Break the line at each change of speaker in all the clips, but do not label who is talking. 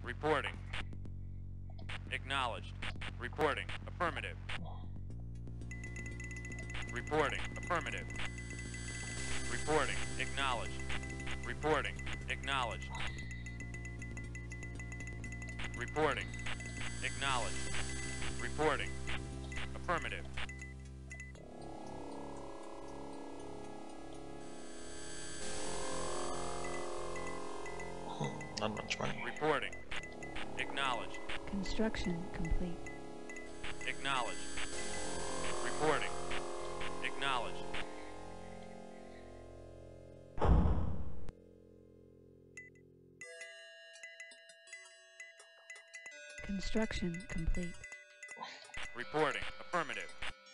Reporting. Acknowledged. Reporting. Affirmative. Reporting. Affirmative. Reporting. Acknowledged. Reporting. Acknowledged. Reporting. Acknowledged. Reporting. Affirmative.
Not much money.
Reporting. Acknowledged.
Construction complete.
Acknowledged. Reporting. Acknowledged.
Construction complete.
Reporting. Affirmative.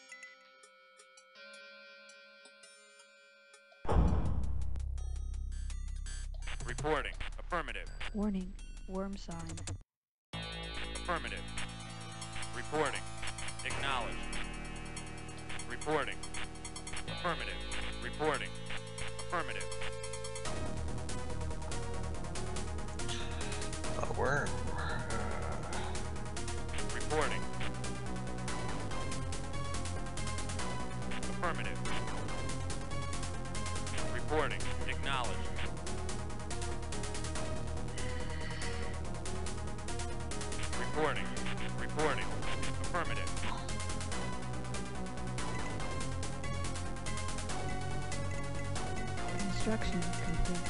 Reporting. Affirmative.
Warning, worm sign.
Affirmative. Reporting. Acknowledged. Reporting. Affirmative. Reporting. Affirmative.
A worm.
Reporting. Affirmative. Reporting. Acknowledged. Reporting. Reporting. Affirmative.
Construction complete.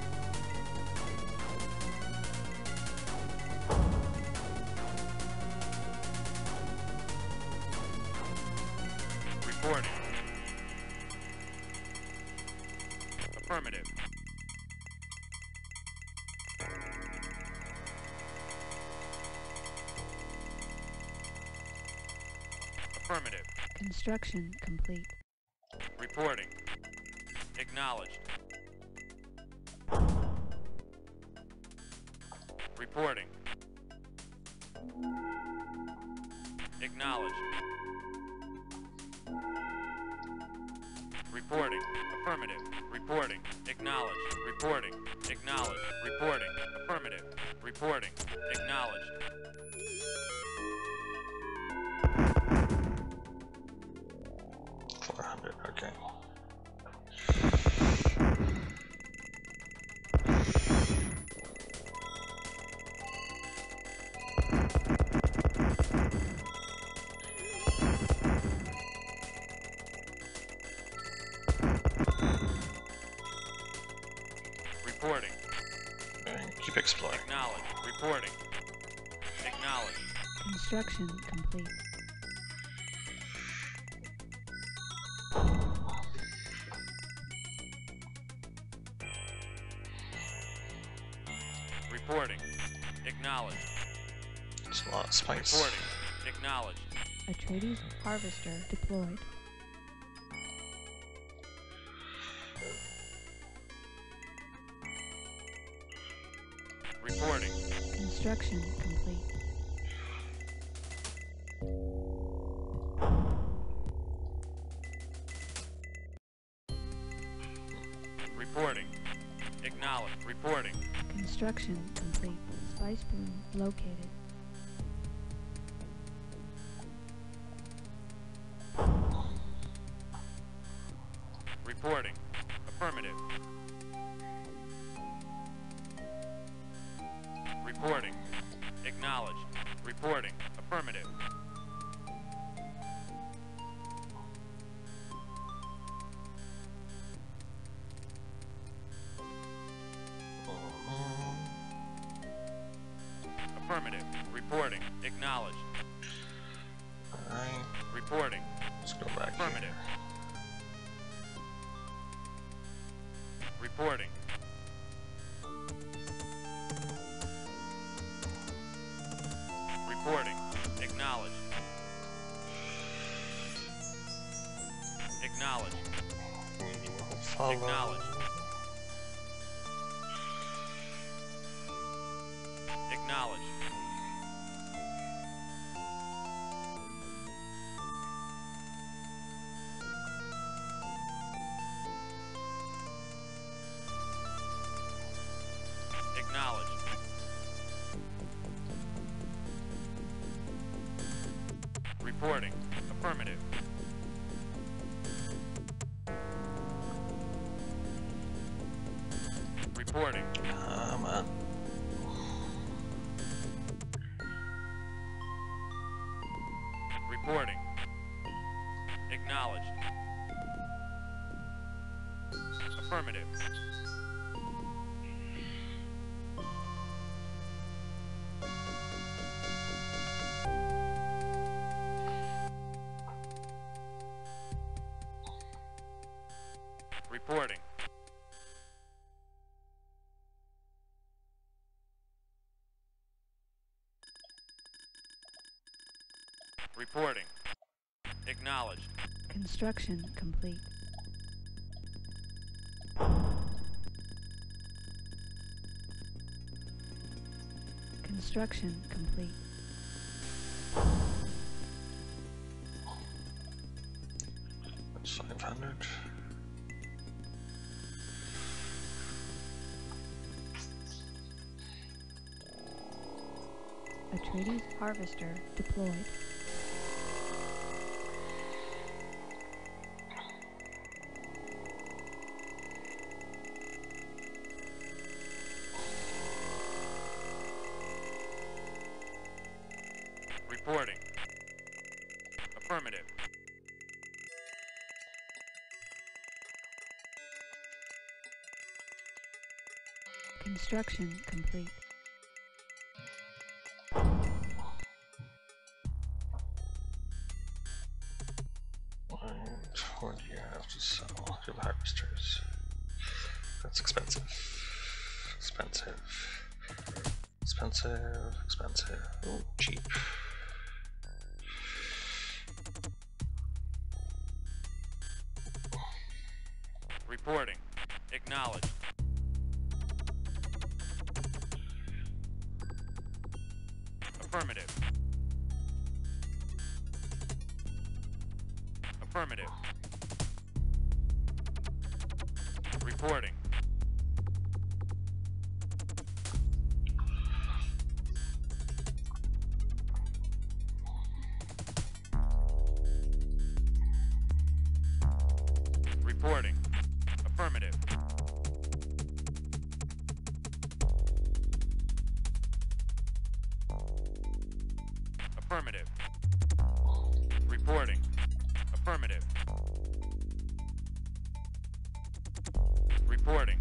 Reporting. Affirmative. Affirmative.
Construction complete.
Reporting. Acknowledged. Reporting. Acknowledged. Reporting. Affirmative. Reporting. Acknowledged. Reporting. Acknowledged. Reporting. Affirmative. Reporting. Acknowledged.
400, okay.
Reporting.
And keep exploring.
Acknowledged. Reporting. Acknowledged.
Construction complete.
Reporting. Acknowledged.
There's a lot of spice.
Reporting. Acknowledged.
Atreides harvester deployed.
Reporting.
Construction complete.
Reporting. Acknowledged. Reporting.
Construction complete. Spice bloom located.
Reporting. Affirmative. Reporting. Acknowledged. Reporting. Affirmative. Affirmative. Reporting. Acknowledged.
Alright,
Reporting.
let's go back
Affirmative.
here.
Reporting. Reporting. Acknowledged. Acknowledged.
We will follow.
Acknowledged. Acknowledged. Acknowledged. Reporting. Affirmative. Reporting.
Come on.
Reporting. Acknowledged. Affirmative. Reporting. Reporting. Acknowledged.
Construction complete. Construction complete.
That's 500.
Atreides harvester deployed.
Reporting. Affirmative.
Construction complete.
And what do you have to sell? You have harvesters. That's expensive. Expensive. Expensive. Expensive. Oh, cheap.
Reporting. Acknowledged. Affirmative. Affirmative. Reporting. Reporting. Affirmative. Affirmative. Reporting. Affirmative. Reporting.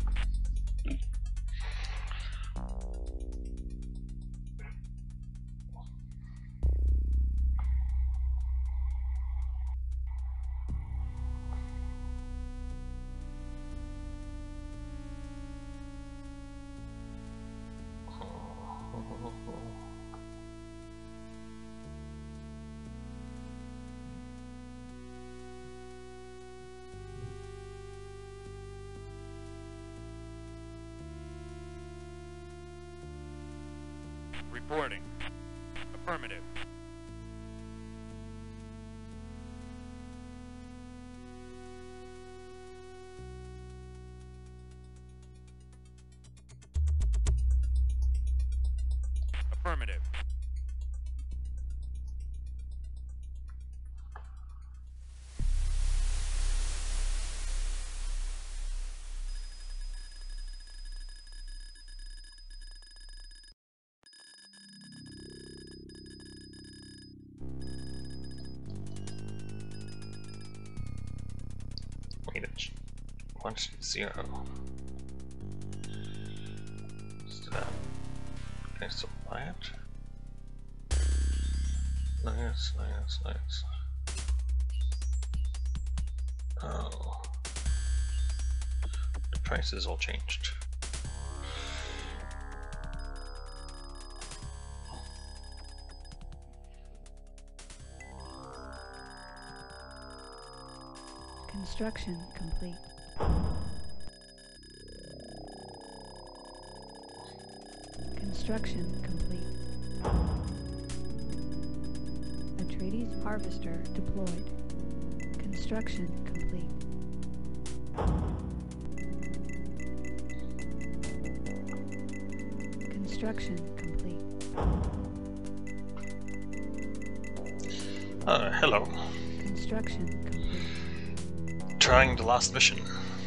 Reporting. Affirmative. Affirmative.
Wait, it's 1-0. Let's do that. Can I still buy it? Nice, nice, nice. Oh. The prices all changed.
Construction complete. Construction complete. Atreides harvester deployed. Construction complete. Construction complete.
Hello.
Construction complete.
Trying the last mission.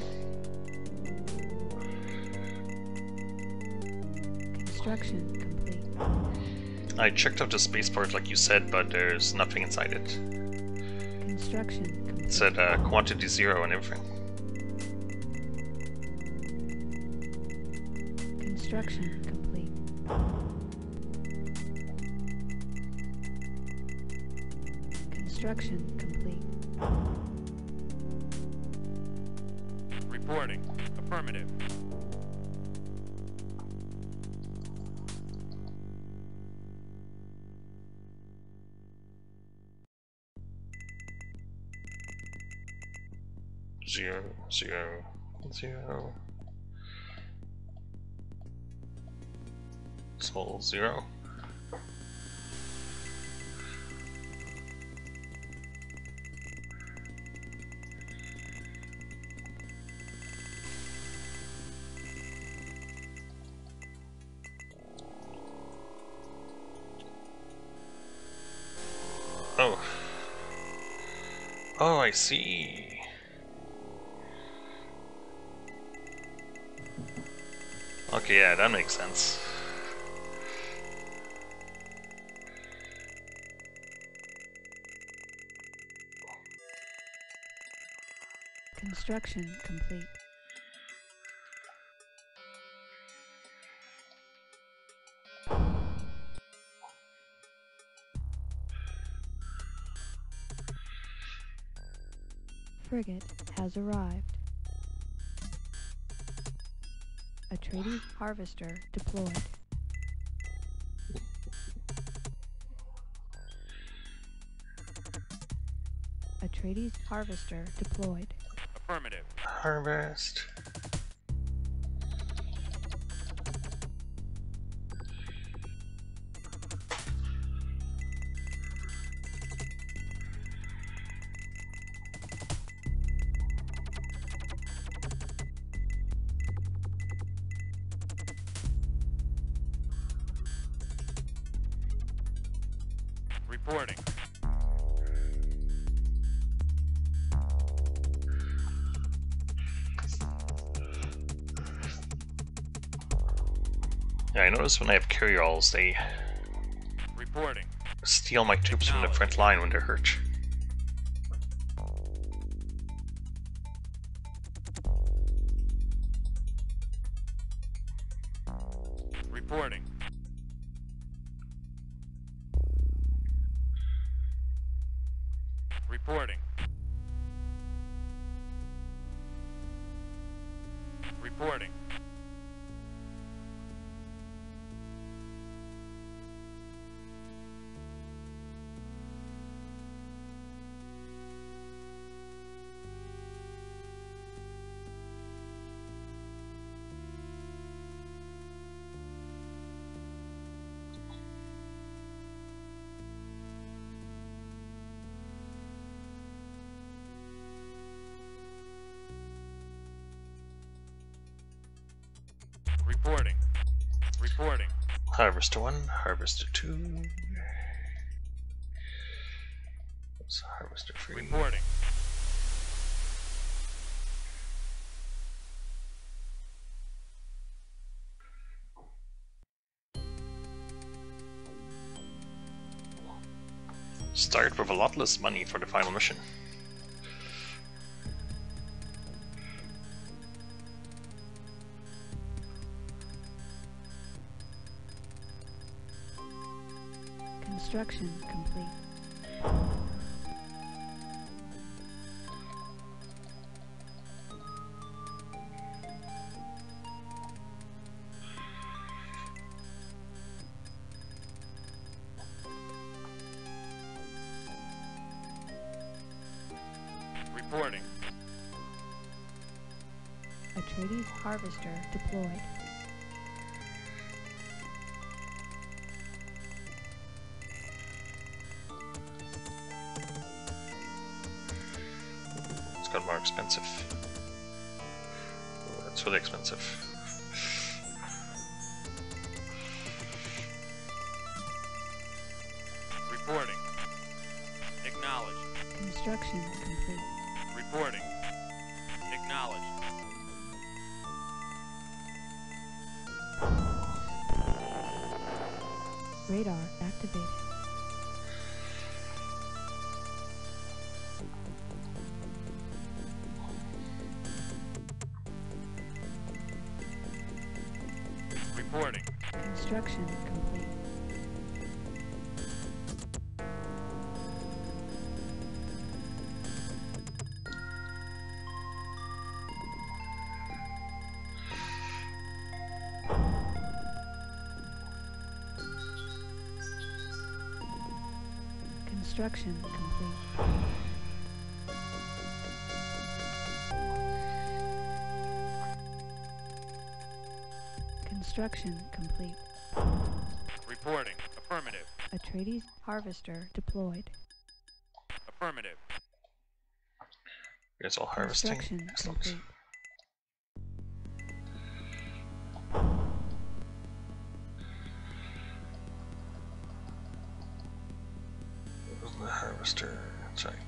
Construction complete.
I checked out the spaceport like you said, but there's nothing inside it.
Construction complete.
It said quantity 0 and everything.
Construction complete. Construction complete.
Reporting. Affirmative.
Zero, zero, zero. Soul 0. Oh. Oh, I see. Okay, yeah, that makes sense.
Construction complete. Frigate has arrived. Atreides harvester deployed. Atreides harvester deployed.
Affirmative.
Harvest.
Reporting.
Yeah, I notice when I have carry-alls, they
Reporting.
steal my troops from the front line when they're hurt.
Reporting. Reporting. Reporting. Reporting. Reporting.
Harvester 1, Harvester 2. What's Harvester 3?
Reporting.
Start with a lot less money for the final mission.
Construction complete.
Reporting.
Atreides harvester deployed.
It's got more expensive. Oh, that's really expensive.
Reporting.
Construction complete.
Reporting. Acknowledged.
Radar activated.
Reporting.
Construction complete. Construction complete. Construction complete.
Reporting. Affirmative.
Atreides harvester deployed.
Affirmative.
It's all harvesting.
Construction
Excellent.
complete.
Where's the harvester? That's right.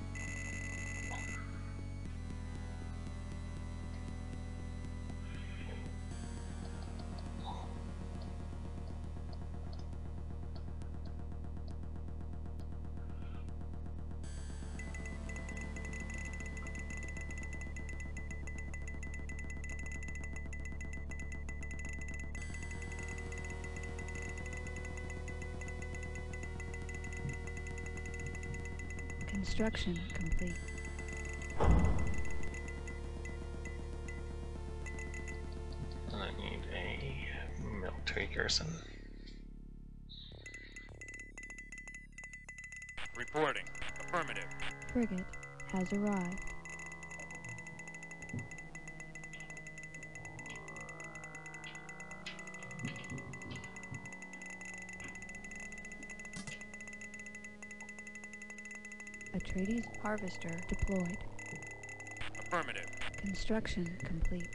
Construction complete.
And I need a military garrison.
Reporting. Affirmative.
Frigate has arrived. Atreides harvester deployed.
Affirmative.
Construction complete.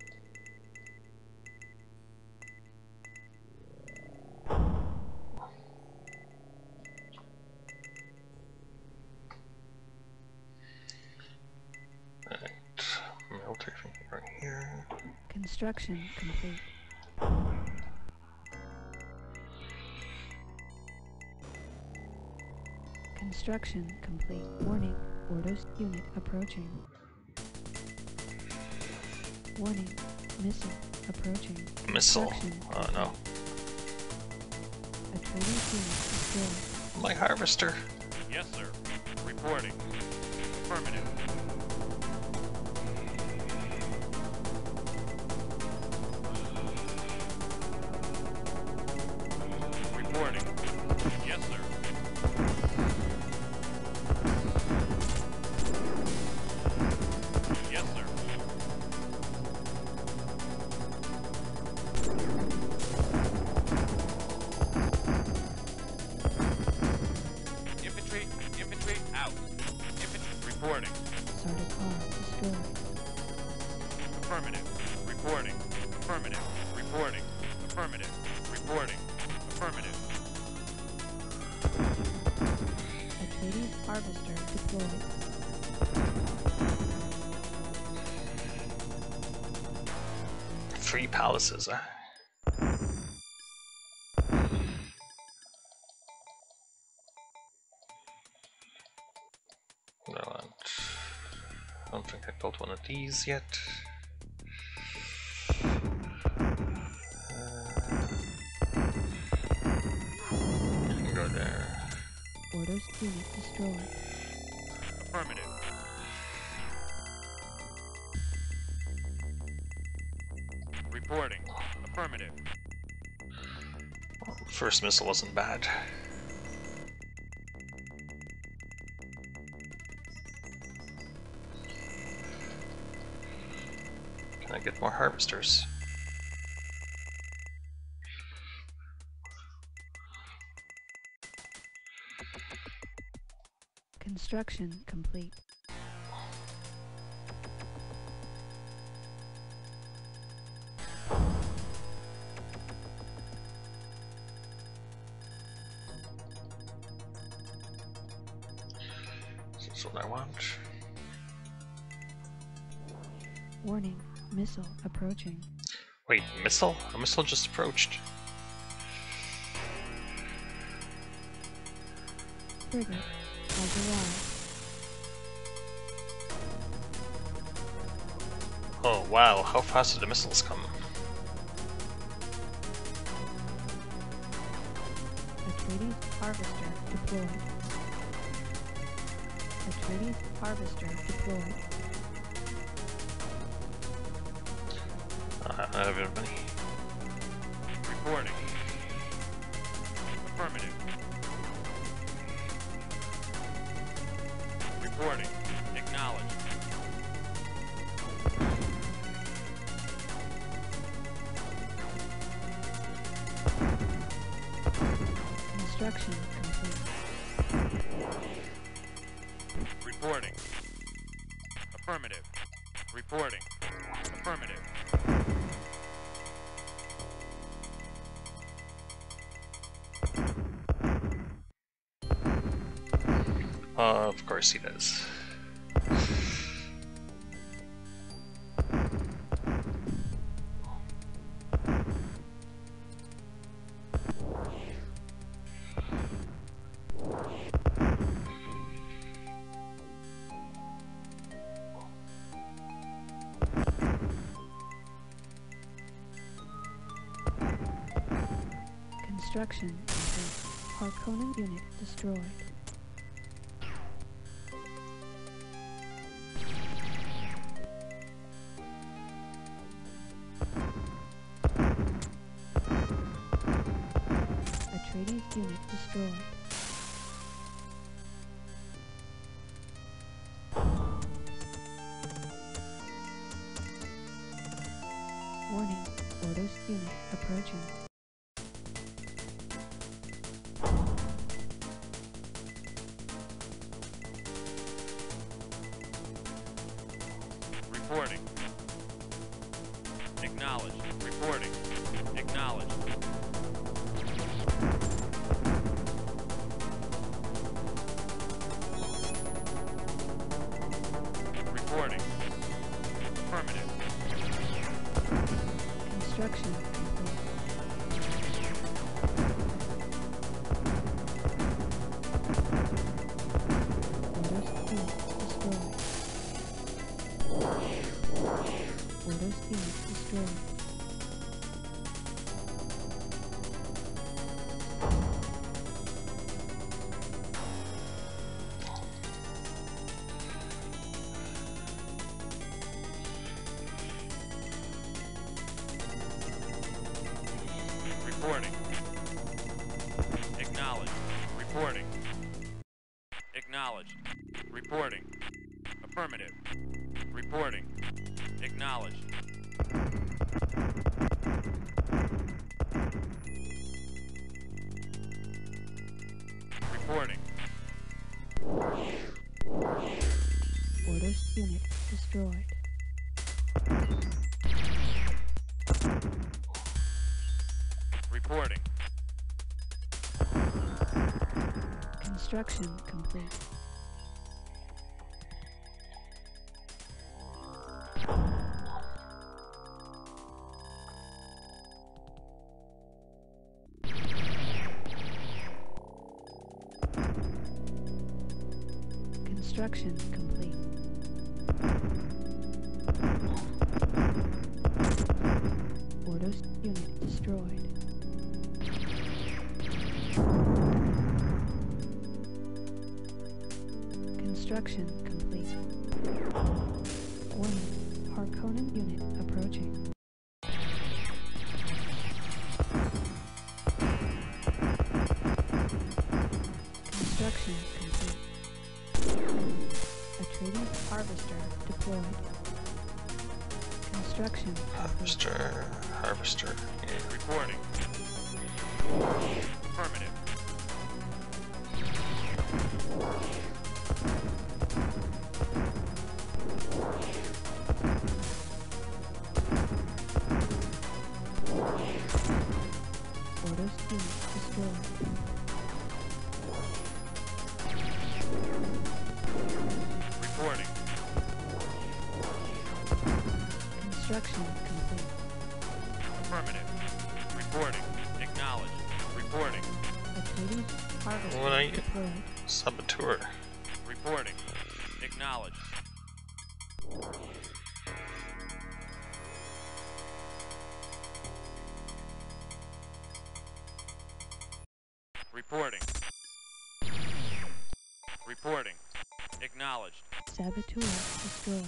Right. Military thing right here.
Construction complete. Construction complete. Warning. Ordos unit approaching. Warning. Missile approaching.
Missile.
Construction
Oh no.
Atreides unit destroyed.
My harvester.
Yes, sir. Reporting. Affirmative. Reporting. Yes, sir. Yes, sir. Infantry out. Infantry reporting.
Sardaukar destroyed.
Affirmative. Reporting. Affirmative. Reporting. Affirmative. Reporting. Affirmative.
Atreides harvester deployed.
Three palaces. I don't think I built one of these yet. You can go there.
Ordos unit destroyed.
Affirmative. Reporting. Affirmative.
First missile wasn't bad. Can I get more harvesters?
Construction complete.
That's what I want.
Warning, missile approaching.
Wait, missile? A missile just approached.
Frigate has arrived.
Oh wow, how fast did the missiles come?
Atreides harvester deployed. Atreides harvester deployed.
I have everybody.
Reporting. Affirmative. Reporting. Acknowledged.
Construction complete.
Reporting. Affirmative. Reporting. Affirmative.
Of course he does.
Construction complete. Harkonnen unit destroyed. Atreides unit destroyed. Warning, Ordos unit approaching.
Reporting. Acknowledged. Reporting. Acknowledged. Reporting. Affirmative.
Construction complete. Ordos unit destroyed. Ordos unit destroyed.
Reporting. Acknowledged. Reporting. Acknowledged. Reporting. Affirmative. Reporting. Acknowledged. Reporting.
Ordos unit destroyed.
Reporting.
Construction complete. Construction complete. Ordos unit destroyed. Construction complete. Warning, Harkonnen unit approaching. Construction complete. Atreides harvester deployed. Construction complete.
Harvester. Yeah.
Reporting. Affirmative.
Ordos unit destroyed.
Reporting.
Construction complete.
Affirmative. Reporting. Acknowledged. Reporting.
Atreides harvester
What are you?
deployed.
Saboteur.
Reporting. Acknowledged. Reporting. Reporting. Acknowledged.
Saboteur destroyed.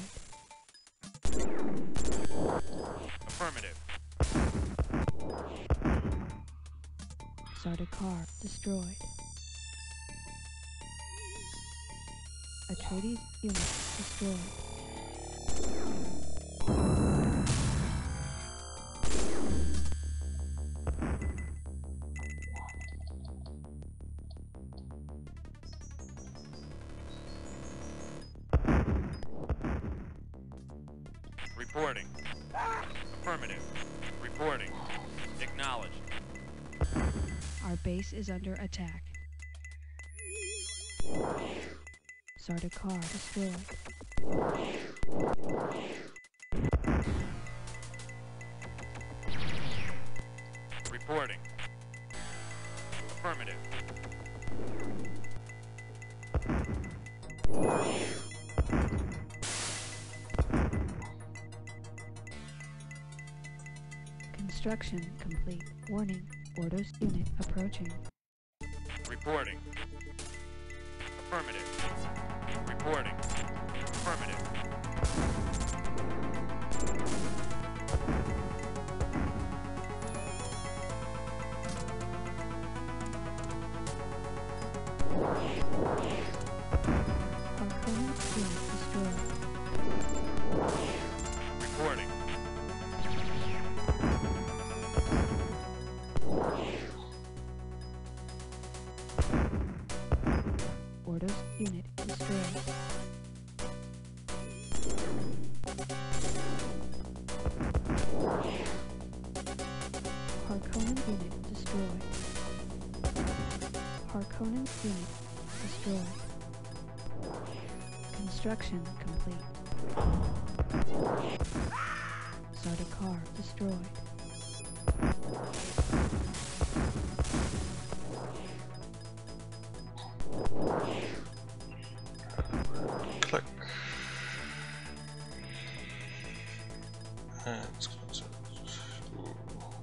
Affirmative.
Sardaukar destroyed. Atreides unit destroyed.
Reporting. Affirmative. Reporting. Acknowledged.
Our base is under attack. Sardaukar destroyed.
Reporting. Affirmative.
Construction complete. Warning. Ordos unit approaching.
Reporting. Affirmative. Reporting. Affirmative.
Harkonnen unit destroyed.
Reporting.
Ordos unit destroyed. Harkonnen unit destroyed. Harkonnen unit destroyed. Construction complete. Sardaukar destroyed.
Click. And it's closer. Ooh.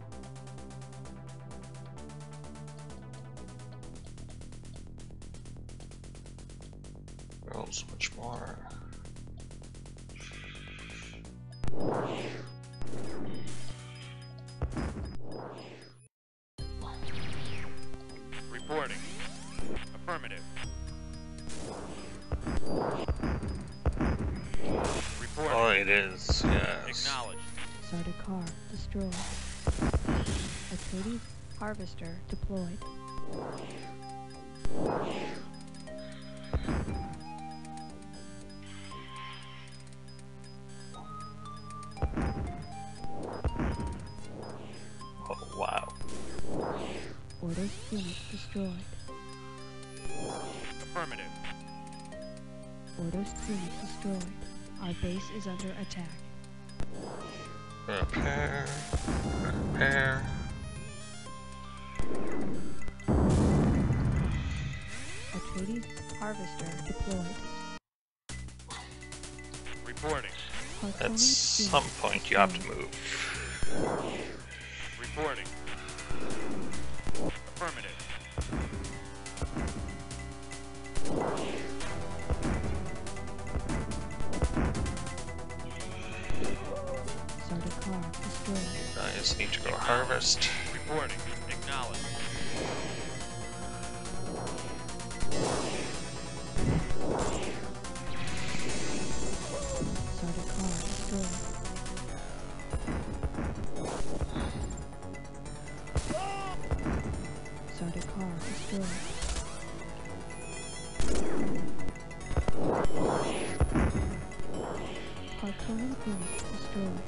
Oh, so much more.
Reporting. Affirmative. Reporting.
Oh, it is, yes.
Acknowledged.
Sardaukar destroyed. Atreides harvester deployed.
Oh, wow.
Ordos unit destroyed.
Affirmative.
Ordos unit destroyed. Our base is under attack.
Repair. Repair.
Atreides harvester deployed.
Reporting.
At
Harkonnen
some
unit
point, you have to
destroyed.
move.
Reporting. Affirmative.
Sardaukar destroyed.
Guys need to go harvest.
Reporting. Acknowledged.
Sardaukar destroyed. Sardaukar destroyed. Harkonnen unit destroyed.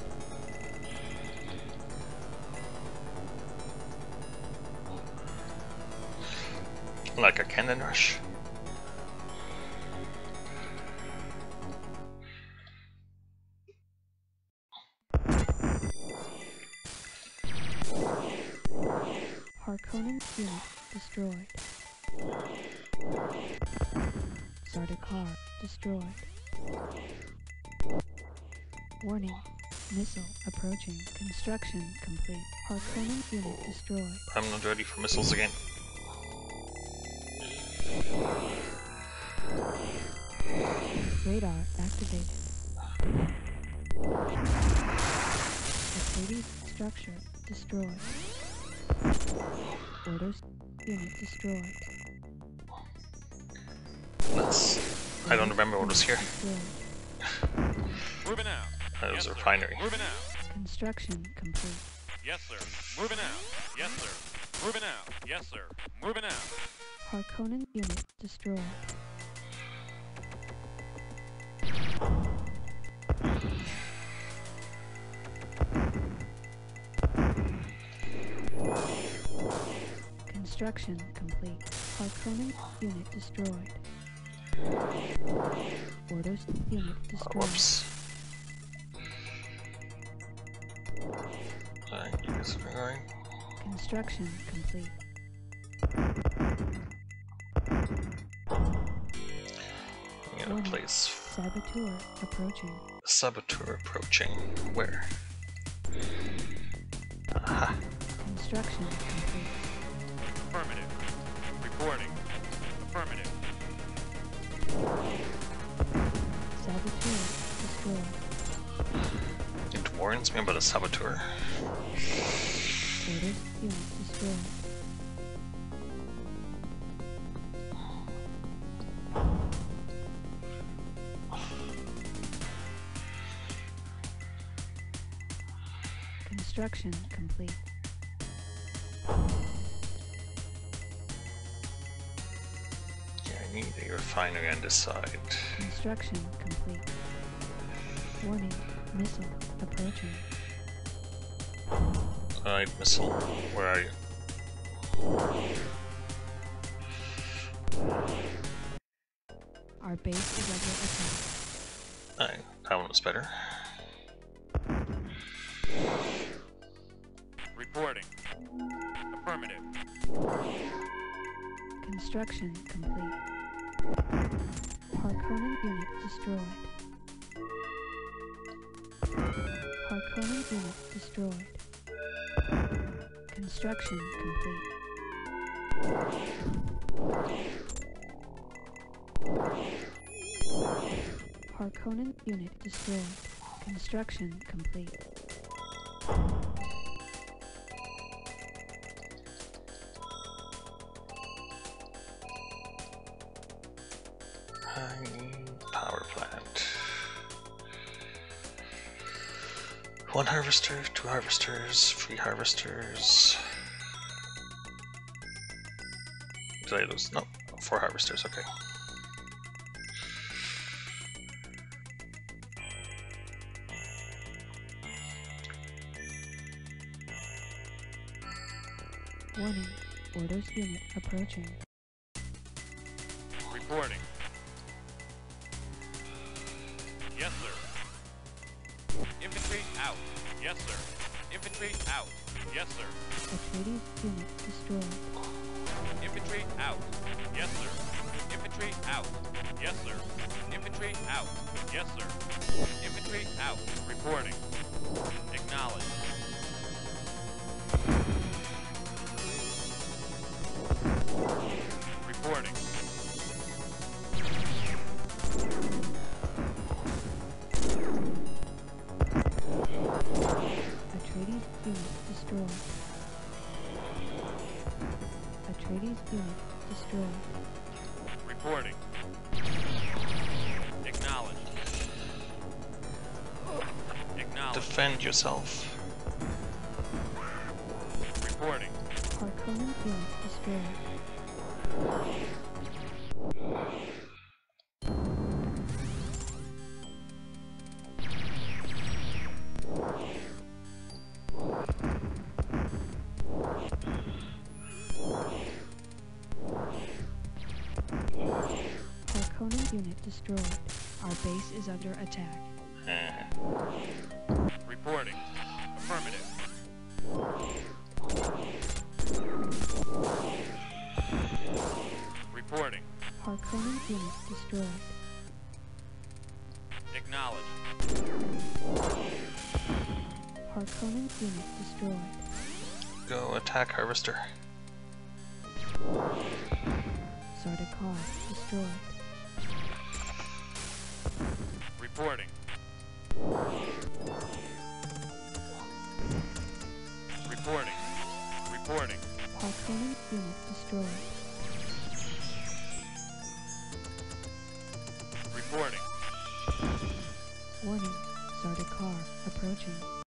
Like a cannon rush.
Harkonnen unit destroyed. Sardaukar destroyed. Warning. Missile approaching. Construction complete. Harkonnen unit destroyed.
I'm not ready for missiles again.
Radar activated. Atreides structure destroyed. Orders unit destroyed.
I don't remember what was here.
Destroyed.
Moving out.
That was
Yes,
a
sir.
refinery.
Moving out.
Construction complete.
Yes, sir. Moving out. Yes, sir. Moving out. Yes, sir. Moving out.
Harkonnen unit destroyed. Construction complete. Harkonnen unit destroyed. Orders unit
Oh,
destroyed.
whoops. You guys are going.
Construction complete.
I'm gonna
Warning.
place
Saboteur approaching.
Saboteur approaching. Where? Aha.
Construction complete.
Affirmative. Reporting. Affirmative.
Saboteur destroyed.
It warns me about a saboteur.
Orders unit destroyed. Construction complete.
Yeah, I need a refinery on this side.
Construction complete. Warning. Missile approaching.
Alright, missile. Where are you?
Our base is under attack.
Alright, that one was better.
Reporting. Affirmative.
Construction complete. Harkonnen unit destroyed. Harkonnen unit destroyed. Construction complete. Harkonnen unit destroyed. Construction complete.
Power plant. 1 harvester, 2 harvesters, 3 harvesters. Did I lose? No, 4 harvesters, okay.
Warning. Orders unit approaching.
Reporting. Yes, sir. Infantry out. Yes, sir. Infantry out. Yes, sir.
Atreides unit destroyed.
Infantry out. Yes, sir. Infantry out. Yes, sir. Infantry out. Yes, sir. Infantry out. Reporting. Acknowledged. Reporting.
Atreides unit destroyed. Atreides unit destroyed.
Reporting. Acknowledged. Acknowledged.
Defend yourself.
Reporting.
Harkonnen unit destroyed. Harkonnen unit destroyed. Our base is under attack.
Reporting. Affirmative. Reporting.
Harkonnen unit destroyed.
Acknowledged.
Harkonnen unit destroyed.
Go attack Harvester.
Sardaukar destroyed.
Reporting. Reporting. Reporting.
Harkonnen unit destroyed.
Reporting.
Warning, Sardaukar approaching.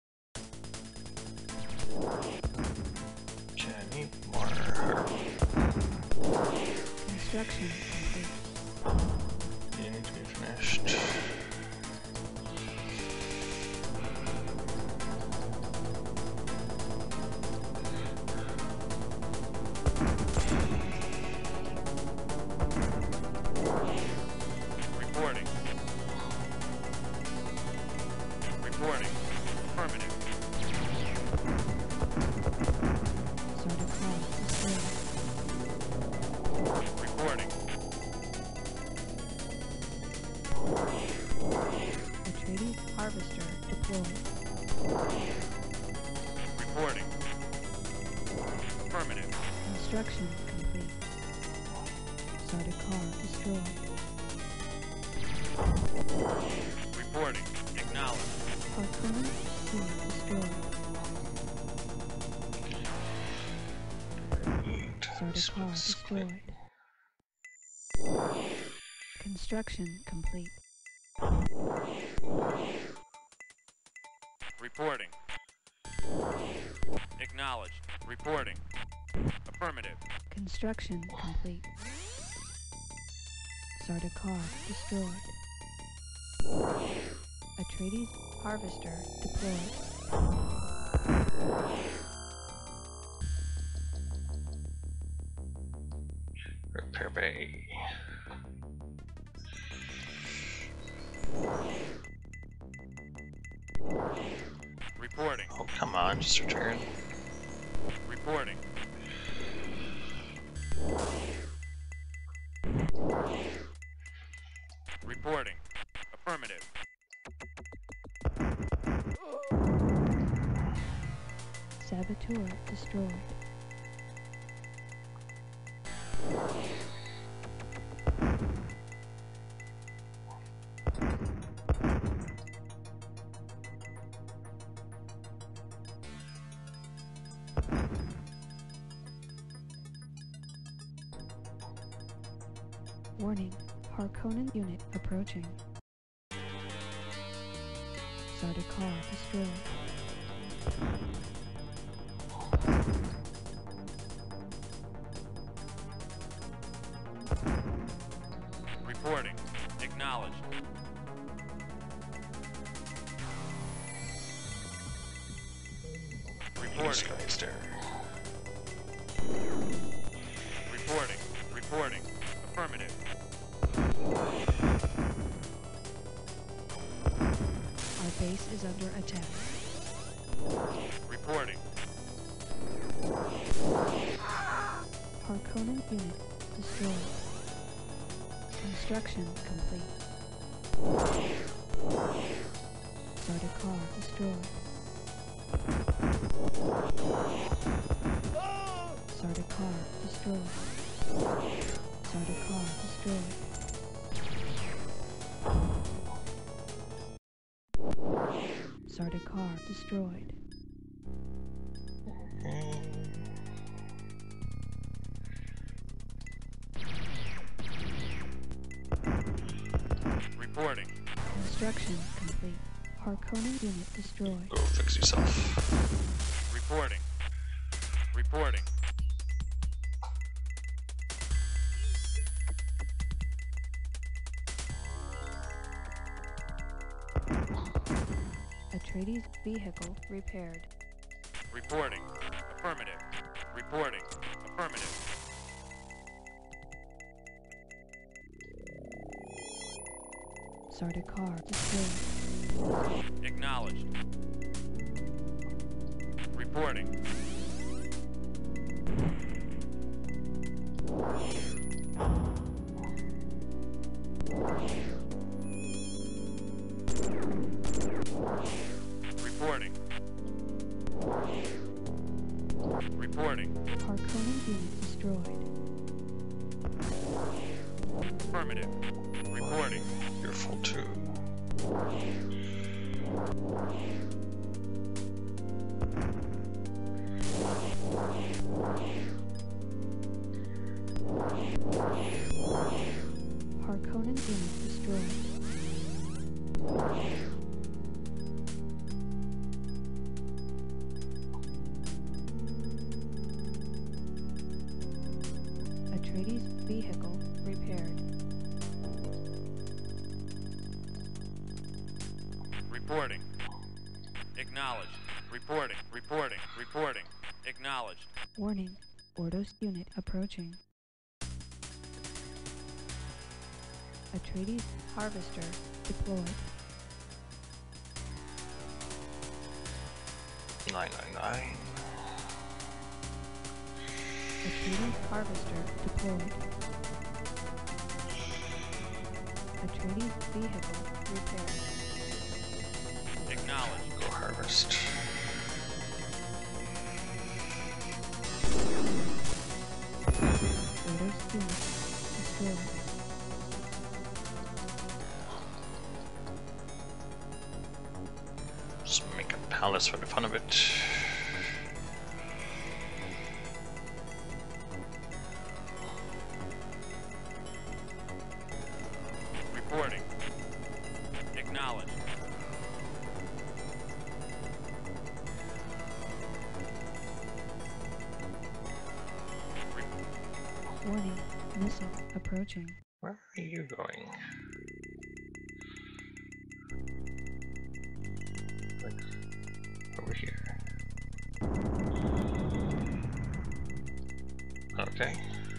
Okay, I need more.
Construction complete.
You need to be finished.
Reporting. Reporting. Affirmative.
Sardaukar destroyed.
Reporting.
Atreides harvester deployed.
Reporting. Affirmative.
Construction complete. Sardaukar destroyed.
Reporting. Acknowledged.
Harkonnen unit destroyed. Sardaukar destroyed. Construction complete.
Reporting. Acknowledged. Reporting. Affirmative.
Construction complete. Sardaukar destroyed. Atreides harvester deployed.
Repair bay.
Reporting.
Oh, come on, just return.
Reporting. Reporting. Affirmative.
Saboteur destroyed. Warning, Harkonnen unit approaching. Sardaukar destroyed.
Reporting. Acknowledged. Reporting.
Skyster.
Reporting. Reporting. Affirmative.
Our base is under attack.
Reporting.
Harkonnen unit destroyed. Construction complete. Sardaukar destroyed. Sardaukar destroyed. Sardaukar destroyed. Sardaukar destroyed.
Reporting.
Construction complete. Harkonnen unit destroyed.
Go fix yourself.
Reporting. Reporting.
Atreides vehicle repaired.
Reporting. Affirmative. Reporting. Affirmative.
Sardaukar destroyed.
Acknowledged. Reporting.
destroyed.
Affirmative. Reporting.
You're full too.
Harkonnen unit destroyed. Atreides vehicle repaired.
Reporting. Acknowledged. Reporting. Reporting. Reporting. Acknowledged.
Warning. Ordos unit approaching. Atreides harvester deployed.
999.
Atreides harvester deployed. Atreides vehicle repaired.
Acknowledged.
Go harvest.
Ordos unit destroyed.
Just make a palace for the fun of it.
Reporting. Acknowledged.
Warning. Missile approaching.
Where are you going? Like, over here. Okay.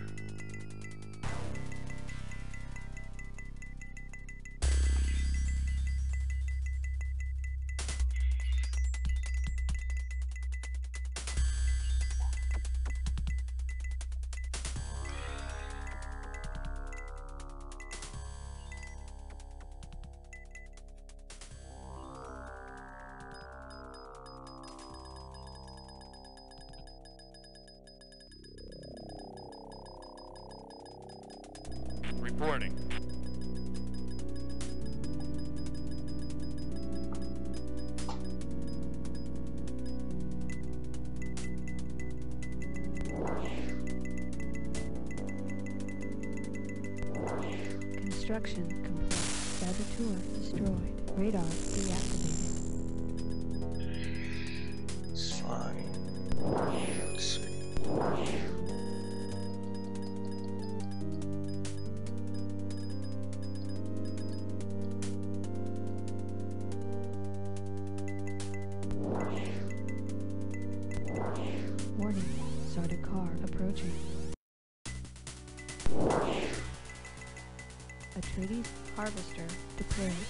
Reporting.
Construction complete. Saboteur destroyed. Radar deactivated.
It's fine. Let's see.
Warning. Sardaukar approaching. Atreides harvester deployed.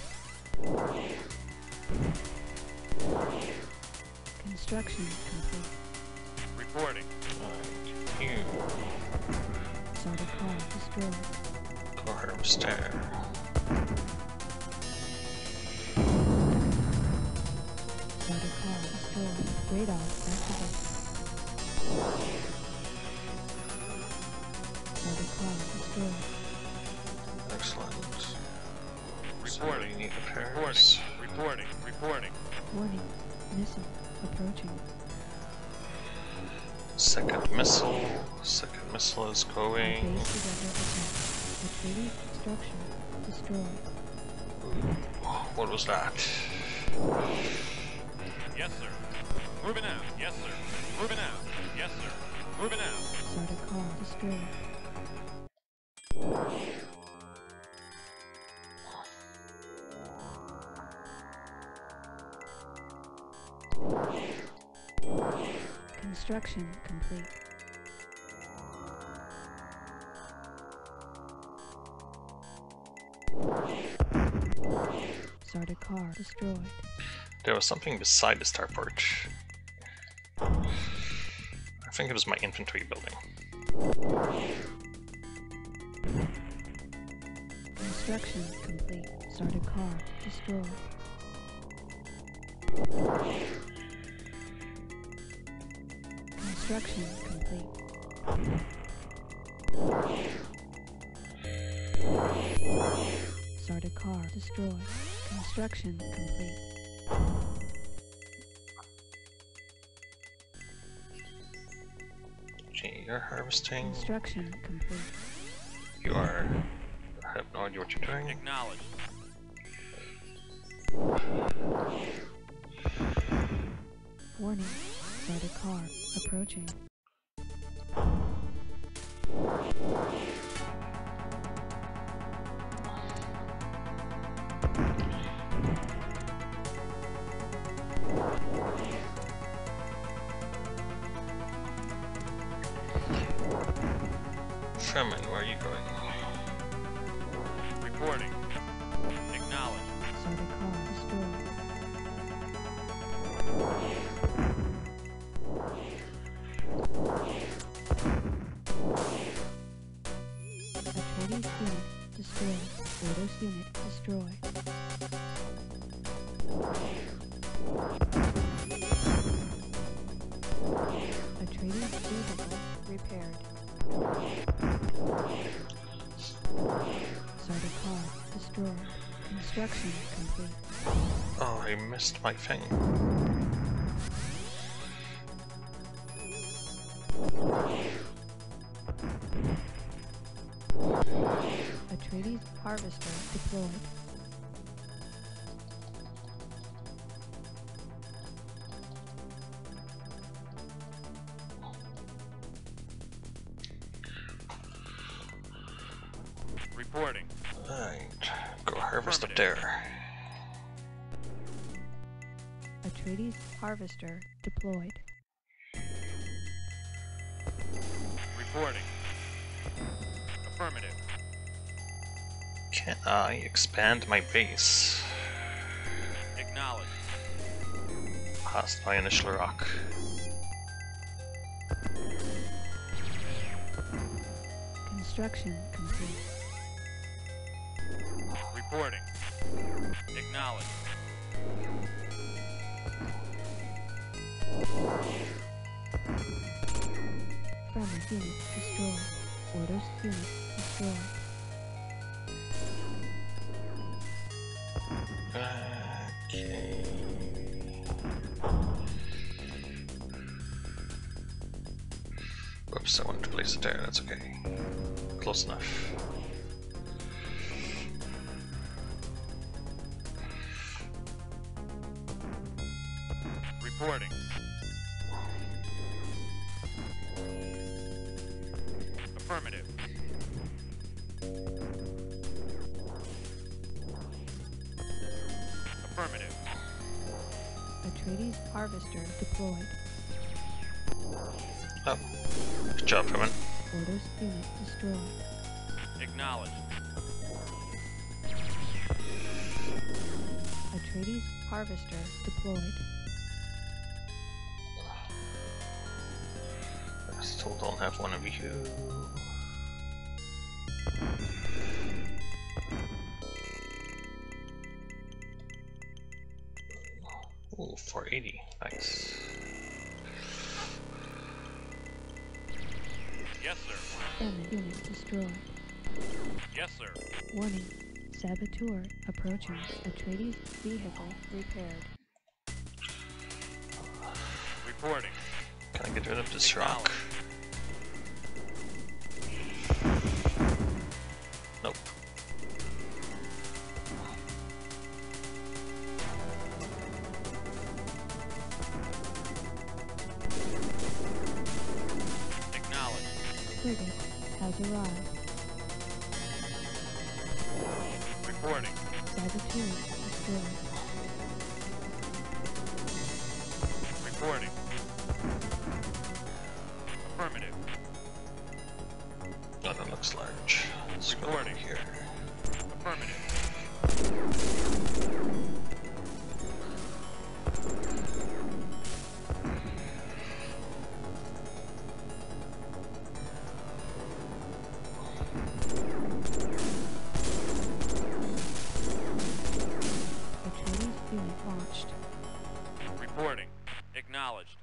Construction complete.
Reporting.
Right here.
Sardaukar destroyed.
Go harvester.
Sardaukar destroyed. Radar activated. Sardaukar destroyed.
Excellent. So
Reporting.
we need repairs.
Reporting. Reporting.
Warning. Missile approaching.
Second missile. Second missile is
Our
going.
base is under attack. Atreides structure destroyed.
What was that?
Yes, sir. Moving out. Yes, sir. Moving out. Yes, sir. Moving out.
Sardaukar destroyed. Construction complete. Sardaukar destroyed.
There was something beside the starport. I think it was my infantry building.
Construction complete. Sardaukar destroyed. Construction complete. Started car destroyed. Construction complete.
Okay, you're harvesting.
Construction complete.
You are. I have no idea what you're doing.
Acknowledged.
Warning. Started car approaching.
Fremen, where are you going?
Reporting. Acknowledged.
Started car destroyed. Atreides unit destroyed. Ordos unit destroyed. Atreides vehicle repaired. Started car destroyed. Construction complete.
Oh, I missed my thing.
Atreides harvester deployed.
Reporting.
Right, go harvest up there.
Atreides harvester deployed.
Reporting. Affirmative.
Can I expand my base
Acknowledged.
past my initial rock?
Construction complete.
Reporting. Acknowledged.
Friendly unit destroyed. Orders unit destroyed.
Okay. Whoops, I wanted to place it there, that's okay. Close enough.
Reporting. Affirmative. Affirmative.
Atreides harvester deployed.
Oh, good job, Fremen.
Orders unit destroyed.
Acknowledged.
Atreides harvester deployed.
I still don't have one of you. Ooh, 480, nice.
Yes, sir.
Friendly unit destroyed.
Yes, sir.
Warning. Saboteur approaching. Atreides vehicle repaired.
Reporting.
Can I get rid of this rock? Nope.
Acknowledged.
Frigate has arrived.
Reporting.
Saboteur destroyed.
Reporting. Affirmative.
Oh, that looks large. Let's go over
Reporting.
here.
Affirmative.
Atreides unit launched.
Reporting. Acknowledged.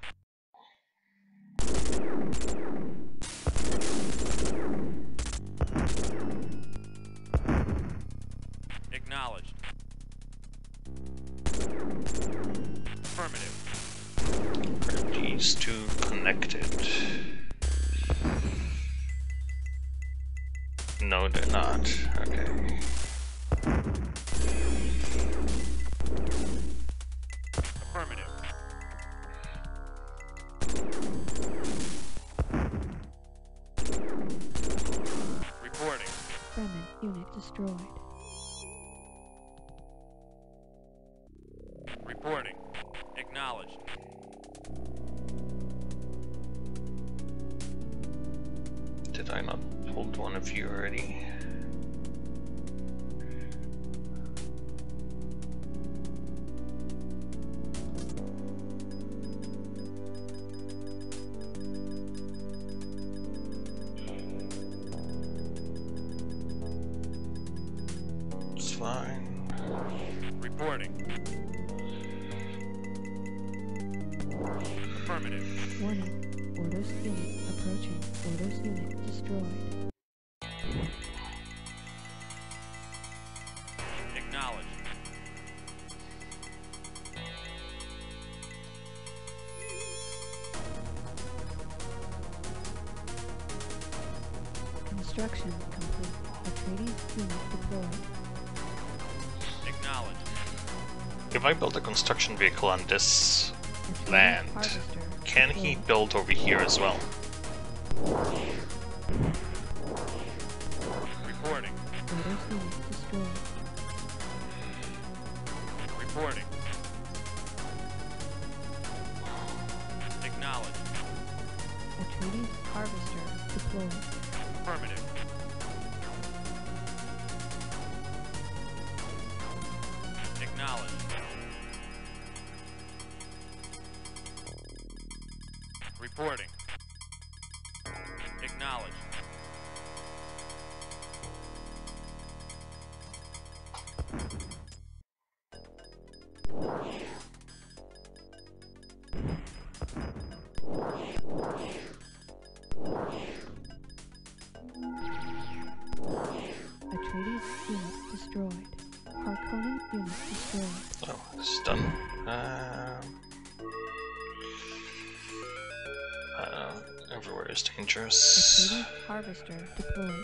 Affirmative.
Are these two connected? No, they're not. Okay.
Affirmative. Reporting.
Fremen unit destroyed.
Reporting. Acknowledged.
Did I not hold one of you already? It's fine.
Reporting. Affirmative.
Warning. Ordos unit approaching. Ordos unit destroyed.
Acknowledged.
Construction complete. Atreides unit deployed.
Acknowledged.
If I build a construction vehicle on this
Atreides
land,
harvester
can he
deployed.
build over here as well?
Reporting.
Ordos unit destroyed.
Reporting. Acknowledged.
Atreides harvester deployed.
Affirmative. Acknowledged. Reporting. Acknowledged.
Atreides unit destroyed. Harkonnen unit destroyed.
Oh, this is done. Everywhere is dangerous.
Atreides harvester deployed.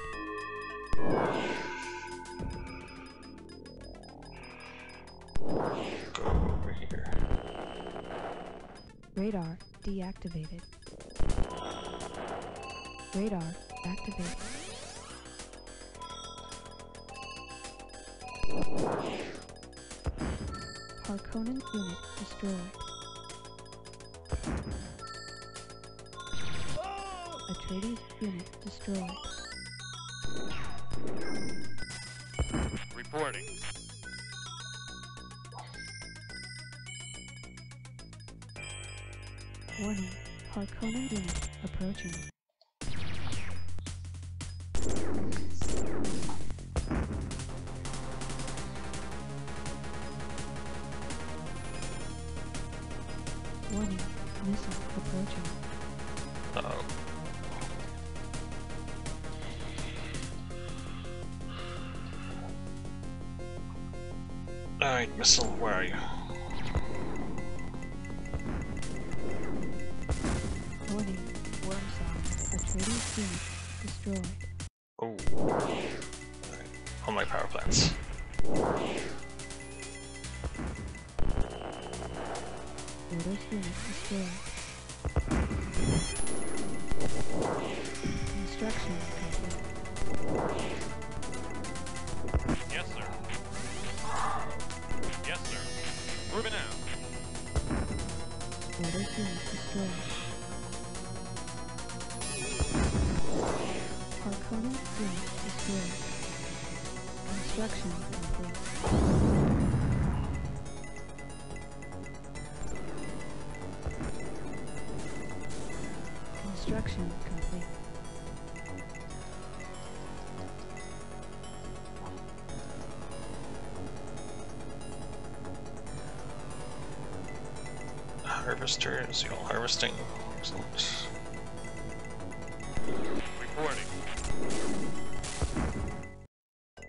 Go over here.
Radar deactivated. Radar activated. Harkonnen unit destroyed. Atreides unit destroyed.
Reporting.
Warning. Harkonnen unit approaching. Warning. Missile approaching.
Uh-oh. Alright, missile, where are you?
Warning. Wormsaw. Atreides unit destroyed.
Oh. Alright. On my power plants.
Ordos unit destroyed. Construction complete.
Yes, sir. Yes, sir. Moving out.
Ordos unit destroyed. Harkonnen unit destroyed. Construction complete. Construction complete.
Harvester, is he all harvesting? Excellent.
Reporting.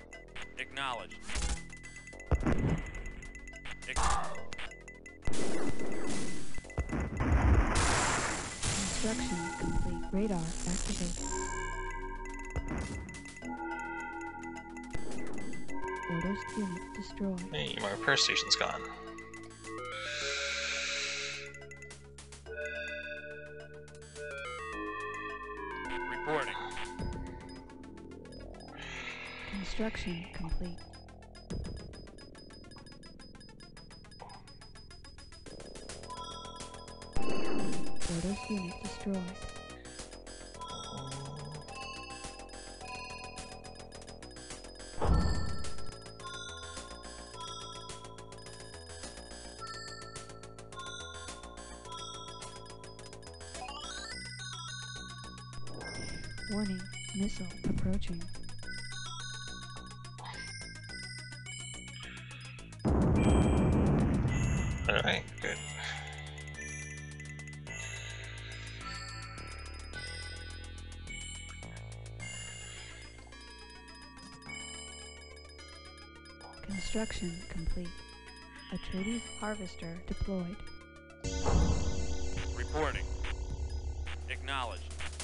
Acknowledged.
Construction complete. Radar activated. Orders unit destroyed.
Hey, my repair station's gone.
Reporting.
Construction complete. Orders unit destroyed. Warning, missile approaching.
Alright, good.
Construction complete. Atreides harvester deployed.
Reporting. Acknowledged.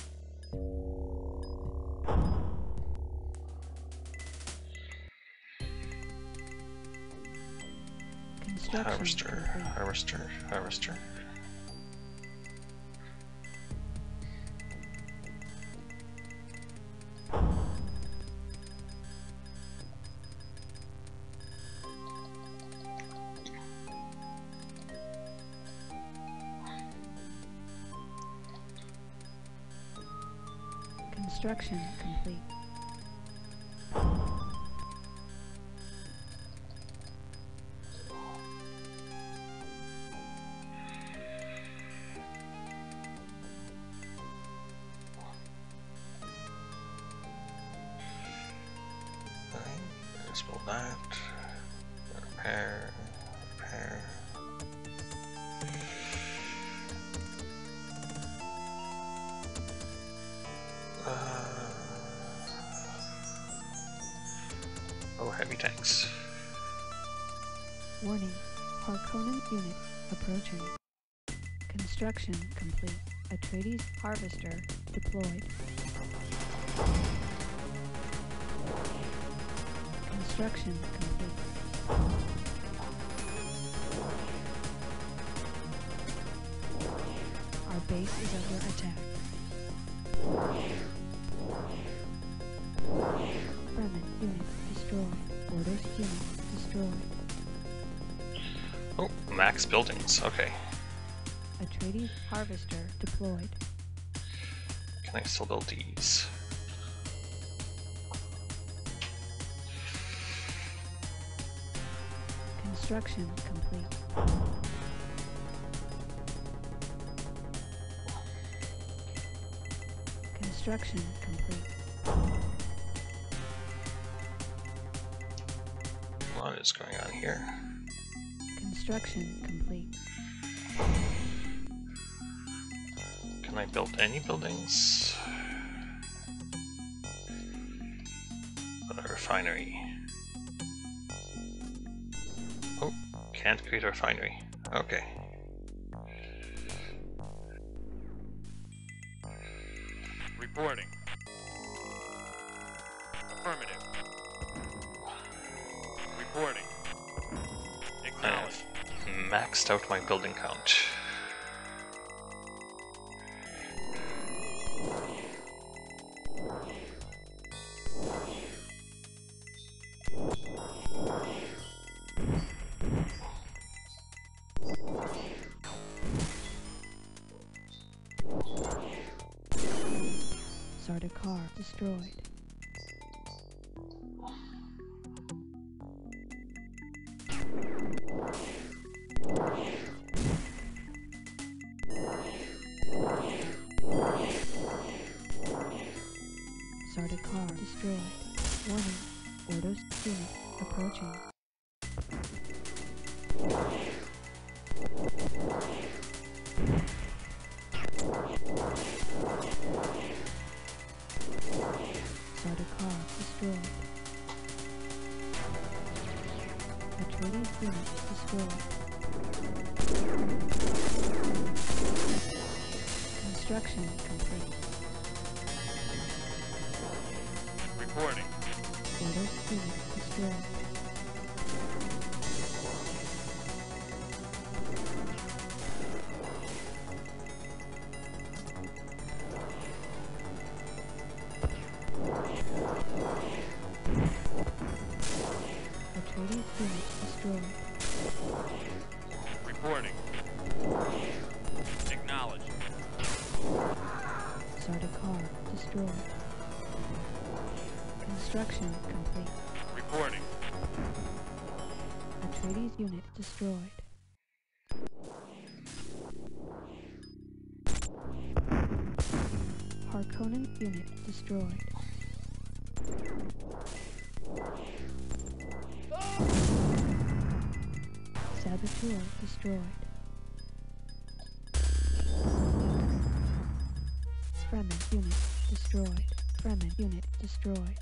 Construction
Harvester,
complete.
harvester, harvester.
Construction complete.
Let's build that. Repair, repair. Oh, heavy tanks.
Warning, Harkonnen unit approaching. Construction complete. Atreides harvester deployed. Construction complete. Our base is under attack. Fremen unit destroyed. Orders unit destroyed.
Oh, max buildings. Okay.
Atreides harvester deployed.
Can I still build these?
Construction complete. Construction complete.
What is going on here?
Construction complete.
Can I build any buildings? A refinery. Oh, can't create a refinery. Okay.
Reporting. Affirmative. Reporting.
I
Acknowledged.
have maxed out my building count.
Sardaukar destroyed. Sardaukar destroyed. Warning. Orders unit approaching. Sardaukar destroyed. Atreides unit destroyed. Construction complete.
Reporting.
Orders unit destroyed. Atreides unit destroyed.
Reporting. Acknowledged.
Sardaukar destroyed. Construction complete.
Reporting.
Atreides unit destroyed. Harkonnen unit destroyed. Saboteur destroyed. Fremen unit destroyed. Fremen unit destroyed.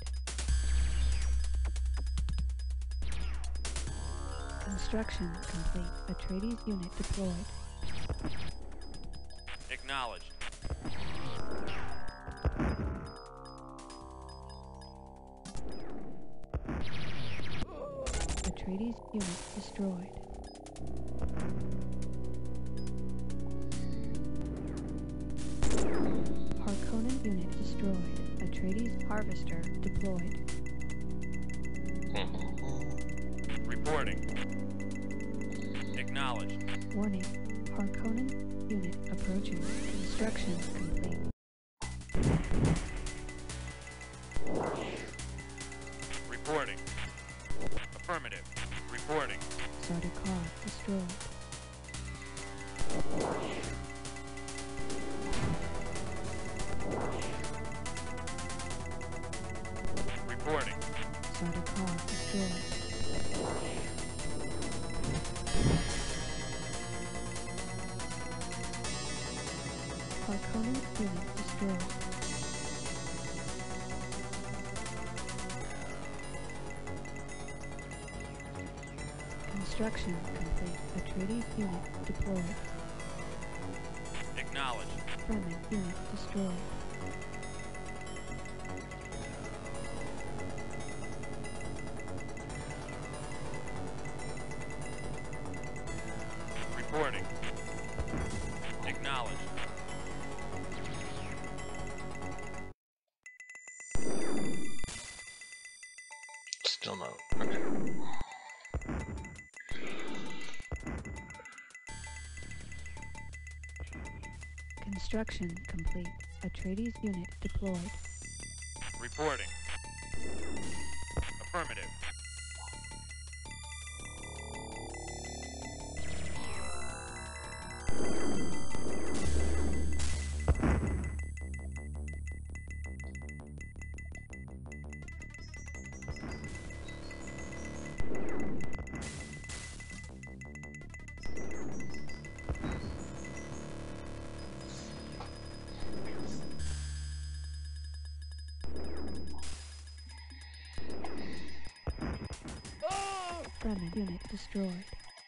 Construction complete. Atreides unit deployed.
Acknowledged.
Atreides unit destroyed. Harkonnen unit destroyed. Atreides harvester deployed.
Reporting. Acknowledged.
Warning. Harkonnen unit approaching. Construction complete.
Reporting. Affirmative. Reporting.
Sardaukar destroyed.
Reporting.
Sardaukar destroyed. Harkonnen unit destroyed. Construction complete. Atreides unit deployed.
Acknowledged.
Fremen unit destroyed.
Reporting. Acknowledged.
Still no. Okay.
Construction complete. Atreides unit deployed.
Reporting. Affirmative.
Fremen unit destroyed.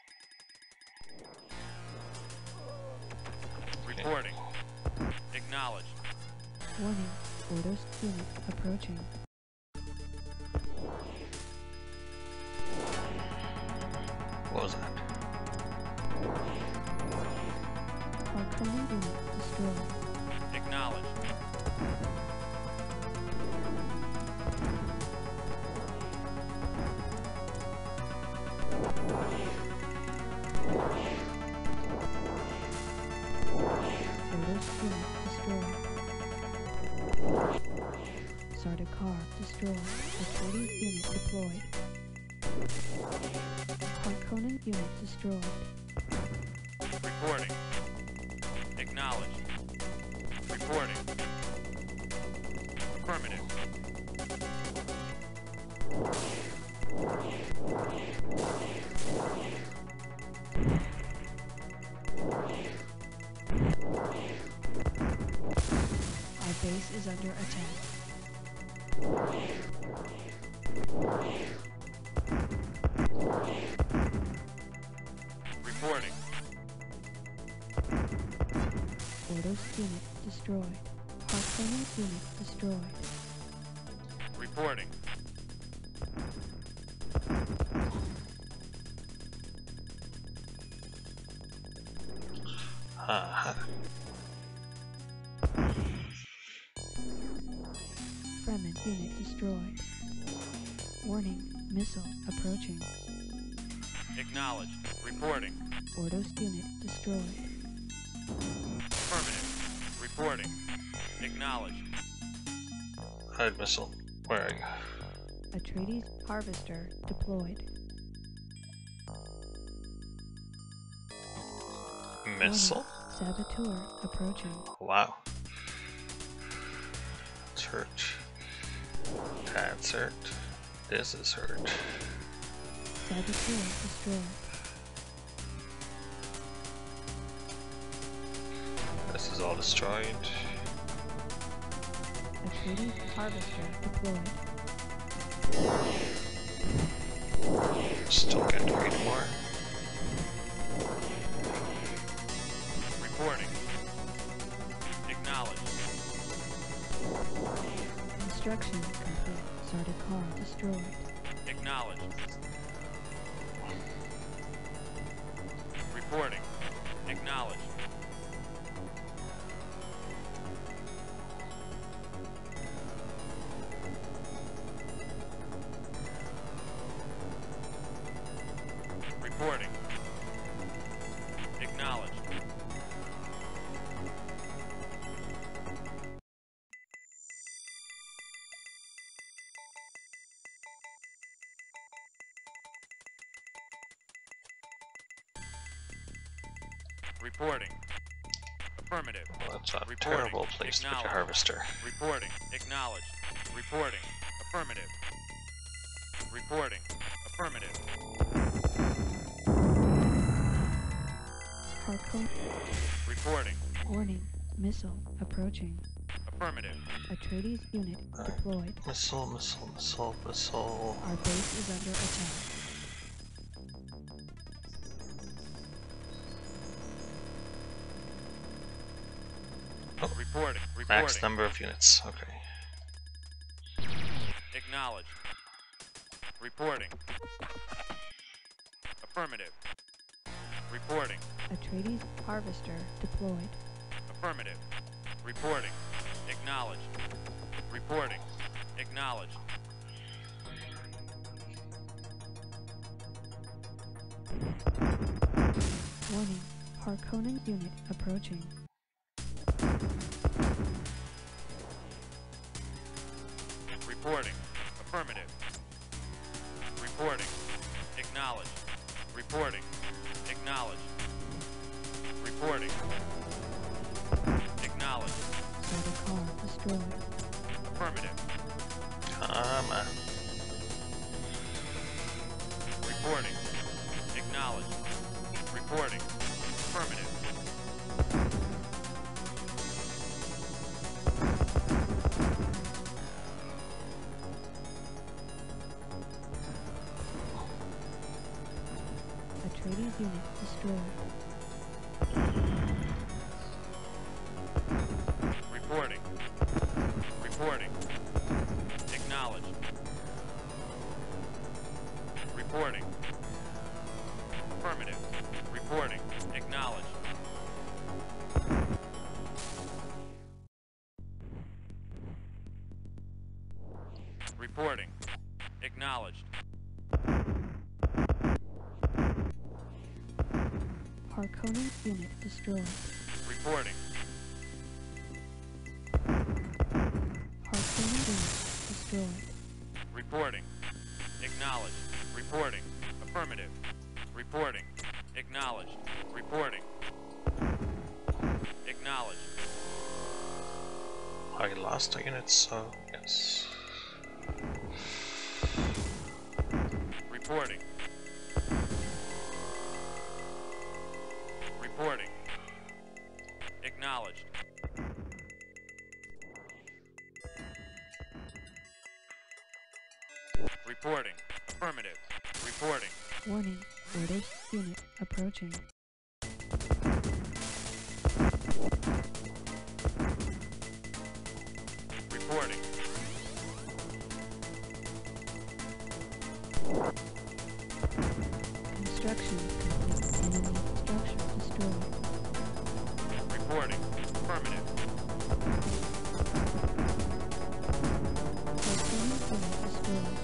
Reporting. Acknowledged.
Warning. Orders unit approaching.
What was that?
Harkonnen unit destroyed.
Acknowledged.
Orders unit destroyed. Sardaukar destroyed. Atreides unit deployed. Harkonnen unit destroyed.
Reporting. Acknowledged. Reporting. Affirmative.
Our base is under attack.
Reporting.
Orders unit destroyed. unit destroyed.
Reporting.
Fremen unit destroyed. Warning, missile approaching.
Acknowledged. Reporting.
Ordos unit destroyed.
Affirmative. Reporting. Acknowledged.
Hide missile. Where are you?
Atreides harvester deployed.
Missile?
Warning, saboteur approaching.
Wow. It's hurt. That's hurt. This is hurt.
Saboteur destroyed.
This is all destroyed.
Atreides harvester deployed.
Still can't do anymore.
Reporting. Acknowledged.
Construction complete. Sardaukar destroyed.
Acknowledged. Reporting. Acknowledged. Reporting. Acknowledged. Reporting. Affirmative.
Well, that's a
Reporting.
terrible place to put your
Acknowledged.
harvester.
Reporting. Acknowledged. Reporting. Affirmative. Reporting. Affirmative.
Harpoon.
Reporting.
Warning, missile approaching.
Affirmative.
Atreides unit deployed.
Missile, missile, missile, missile.
Our base is under attack.
Reporting.
Max
Reporting.
number of units. Okay.
Acknowledged. Reporting. Affirmative. Reporting.
Atreides harvester deployed.
Affirmative. Reporting. Acknowledged. Reporting. Acknowledged.
Warning, Harkonnen unit approaching.
Reporting. Affirmative. Reporting. Acknowledged. Reporting. Acknowledged. Reporting. Acknowledged.
Sardaukar destroyed.
Affirmative.
Come on.
Reporting. Acknowledged. Reporting. Affirmative.
Atreides unit destroyed.
Reporting. Reporting. Acknowledged. Reporting. Affirmative. Reporting. Acknowledged. Reporting. Acknowledged.
Harkonnen unit destroyed.
Reporting.
Harkonnen unit destroyed.
Reporting. Acknowledged. Reporting. Affirmative. Reporting. Acknowledged. Reporting. Acknowledged.
I lost a unit, so yes.
Reporting. Reporting. Acknowledged. Reporting. Affirmative. Reporting.
Warning, Ordos unit approaching. Construction complete. Enemy structure destroyed.
Reporting. Affirmative.
Hostile unit destroyed.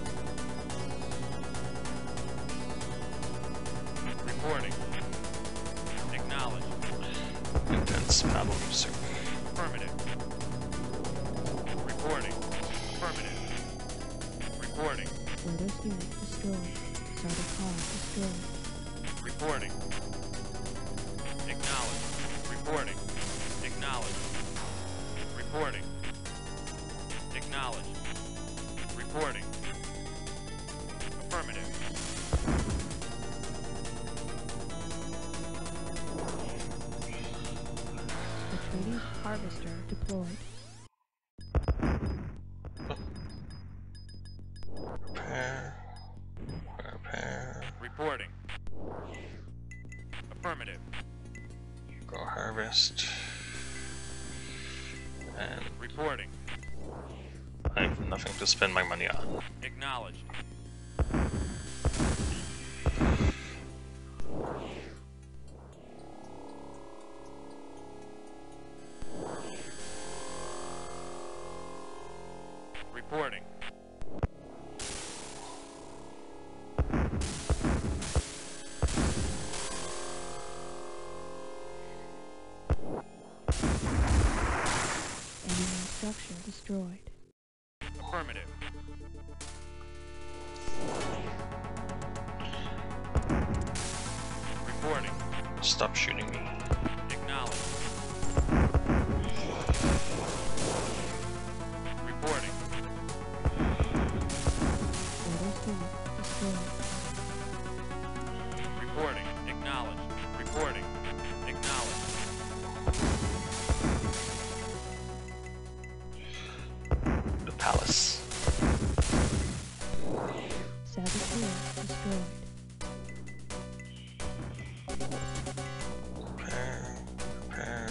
Reporting. Acknowledged.
Intense battle music.
Affirmative. Reporting. Affirmative. Reporting.
Lotus unit destroyed. Starter car destroyed.
Reporting. Acknowledged. Reporting. Acknowledged. Reporting. Acknowledged. Reporting. Affirmative.
Atreides harvester deployed.
Repair. Repair.
Reporting. Affirmative.
Go harvest. And
Reporting.
I have nothing to spend my money on.
Acknowledged. Reporting.
Enemy structure destroyed.
Affirmative. Reporting.
Stop shooting me.
Acknowledged. Reporting.
Lotus unit destroyed.
Reporting. Acknowledged. Reporting. Acknowledged.
The palace.
Saboteur destroyed.
Repair. Repair.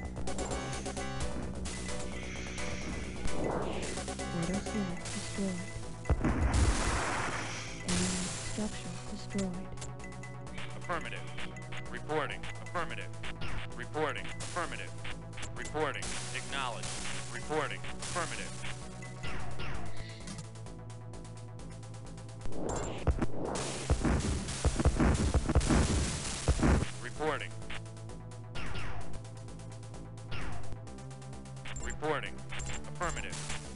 Lotus unit destroyed. Enemy structure destroyed.
Affirmative. Reporting. Affirmative. Reporting. Affirmative. Reporting. Acknowledged. Reporting. Affirmative. Reporting. Reporting. Affirmative.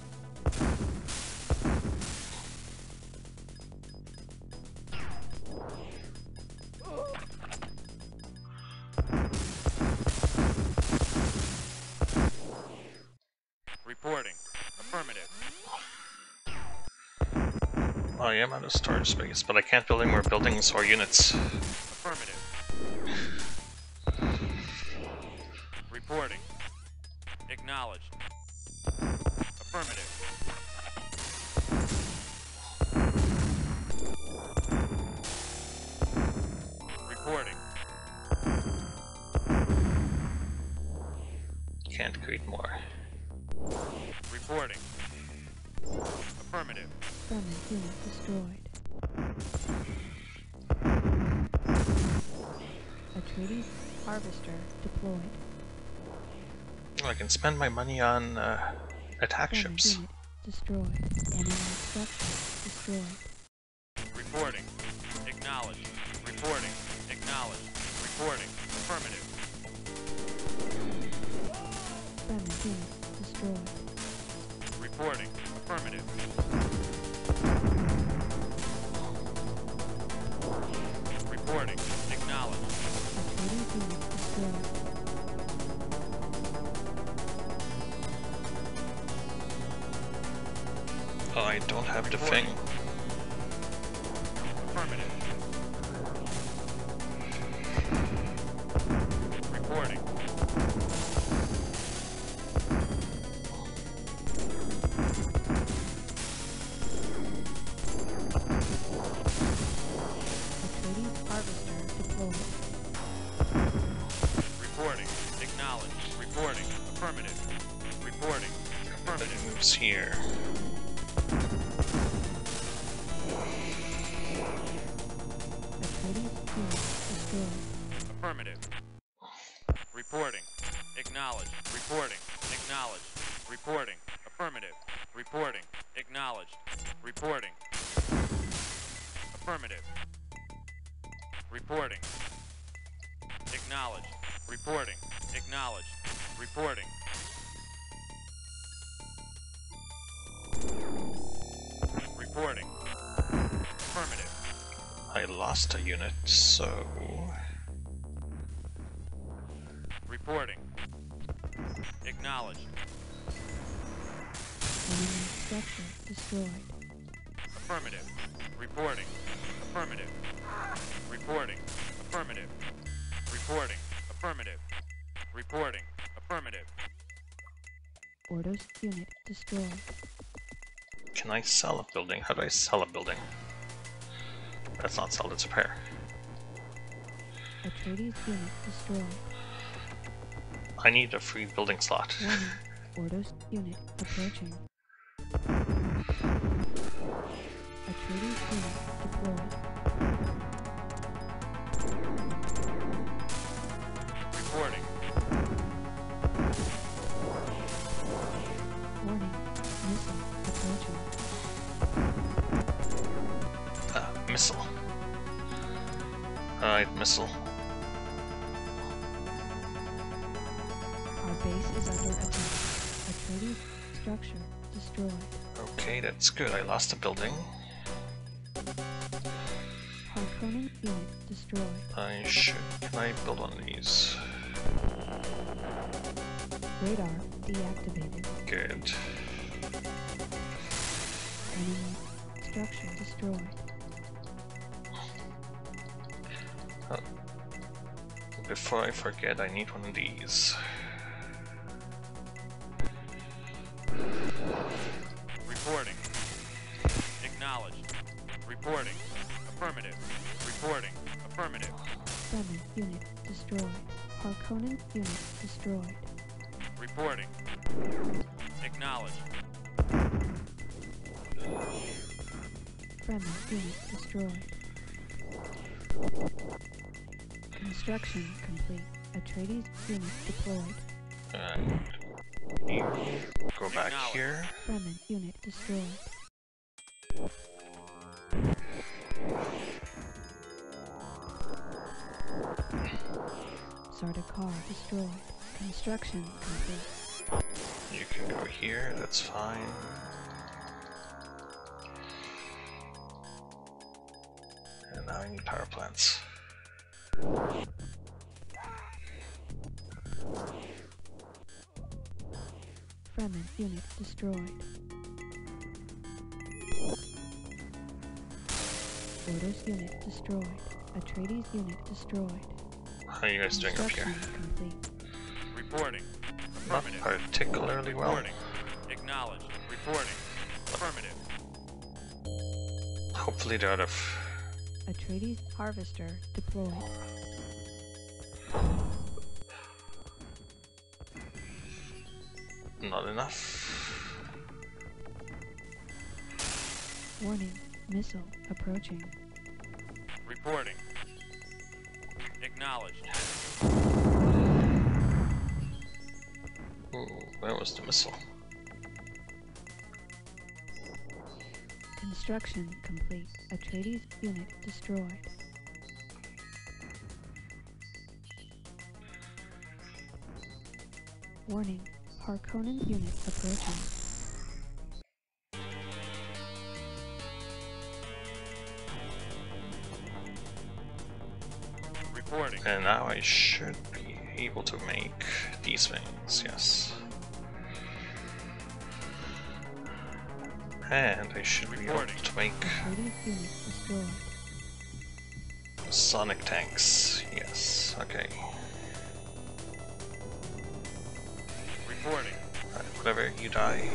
Reporting. Affirmative.
I am out of storage space, but I can't build any more buildings or units.
Affirmative. Reporting. Acknowledged. Affirmative. Reporting.
Can't create more.
Reporting. Affirmative.
Friendly unit destroyed. Atreides harvester deployed.
I can spend my money on attack
Friendly
ships.
unit destroyed. Enemy structure destroyed.
Reporting. Acknowledged. Reporting. Acknowledged. Reporting. Affirmative.
Friendly unit destroyed.
Reporting. Affirmative. Reporting. Acknowledged.
Atreides unit destroyed.
Oh, I don't have the thing.
Affirmative. Reporting.
Atreides harvester deployed.
Reporting. Acknowledged. Reporting. Affirmative. Reporting. Affirmative.
Moves here.
Affirmative. Reporting. Acknowledged. Reporting. Acknowledged. Reporting. Affirmative. Reporting. Acknowledged. Reporting. Affirmative. Reporting. Acknowledged. Reporting. Acknowledged. Reporting. Reporting. Affirmative.
I lost a unit, so...
Reporting. Acknowledged.
Enemy structure destroyed.
Affirmative. Reporting. Affirmative. Reporting. Affirmative. Reporting. Affirmative. Reporting. Affirmative.
Ordos unit destroyed.
Can I sell a building? How do I sell a building? That's not sell, it's repair.
Atreides unit destroyed.
I need a free building slot.
Warning. Ordos unit approaching. Atreides unit deployed.
Reporting.
Warning. Missile approaching.
Missile. Alright, missile.
Our base is under attack. Atreides structure destroyed.
Okay, that's good. I lost a building.
Harkonnen unit destroyed.
I should... Can I build one of these?
Radar deactivated.
Good.
Enemy structure destroyed.
Before I forget, I need one of these.
Reporting. Acknowledged. Reporting. Affirmative. Reporting. Affirmative.
Fremen unit destroyed. Harkonnen unit destroyed.
Reporting. Acknowledged.
Fremen unit destroyed. Construction complete. Atreides unit deployed.
And you go back here.
Fremen unit destroyed. Sardaukar destroyed. Construction complete.
You can go here, that's fine. And now I need power plants.
Fremen unit destroyed. Ordos unit destroyed. Atreides unit destroyed.
How are you guys doing up here?
Construction complete.
Reporting.
Not
Affirmative.
particularly well.
Reporting. Acknowledged. Reporting. Affirmative.
Hopefully they're out of...
Atreides harvester deployed.
Not enough.
Warning. Missile approaching.
Reporting. Acknowledged.
Ooh, where was the missile?
Construction complete. Atreides unit destroyed. Warning. Harkonnen unit approaching.
Reporting.
And now I should be able to make these things, yes. And I should be able to make
Atreides unit destroyed.
sonic tanks, yes, okay.
Reporting.
Alright, whatever, you die.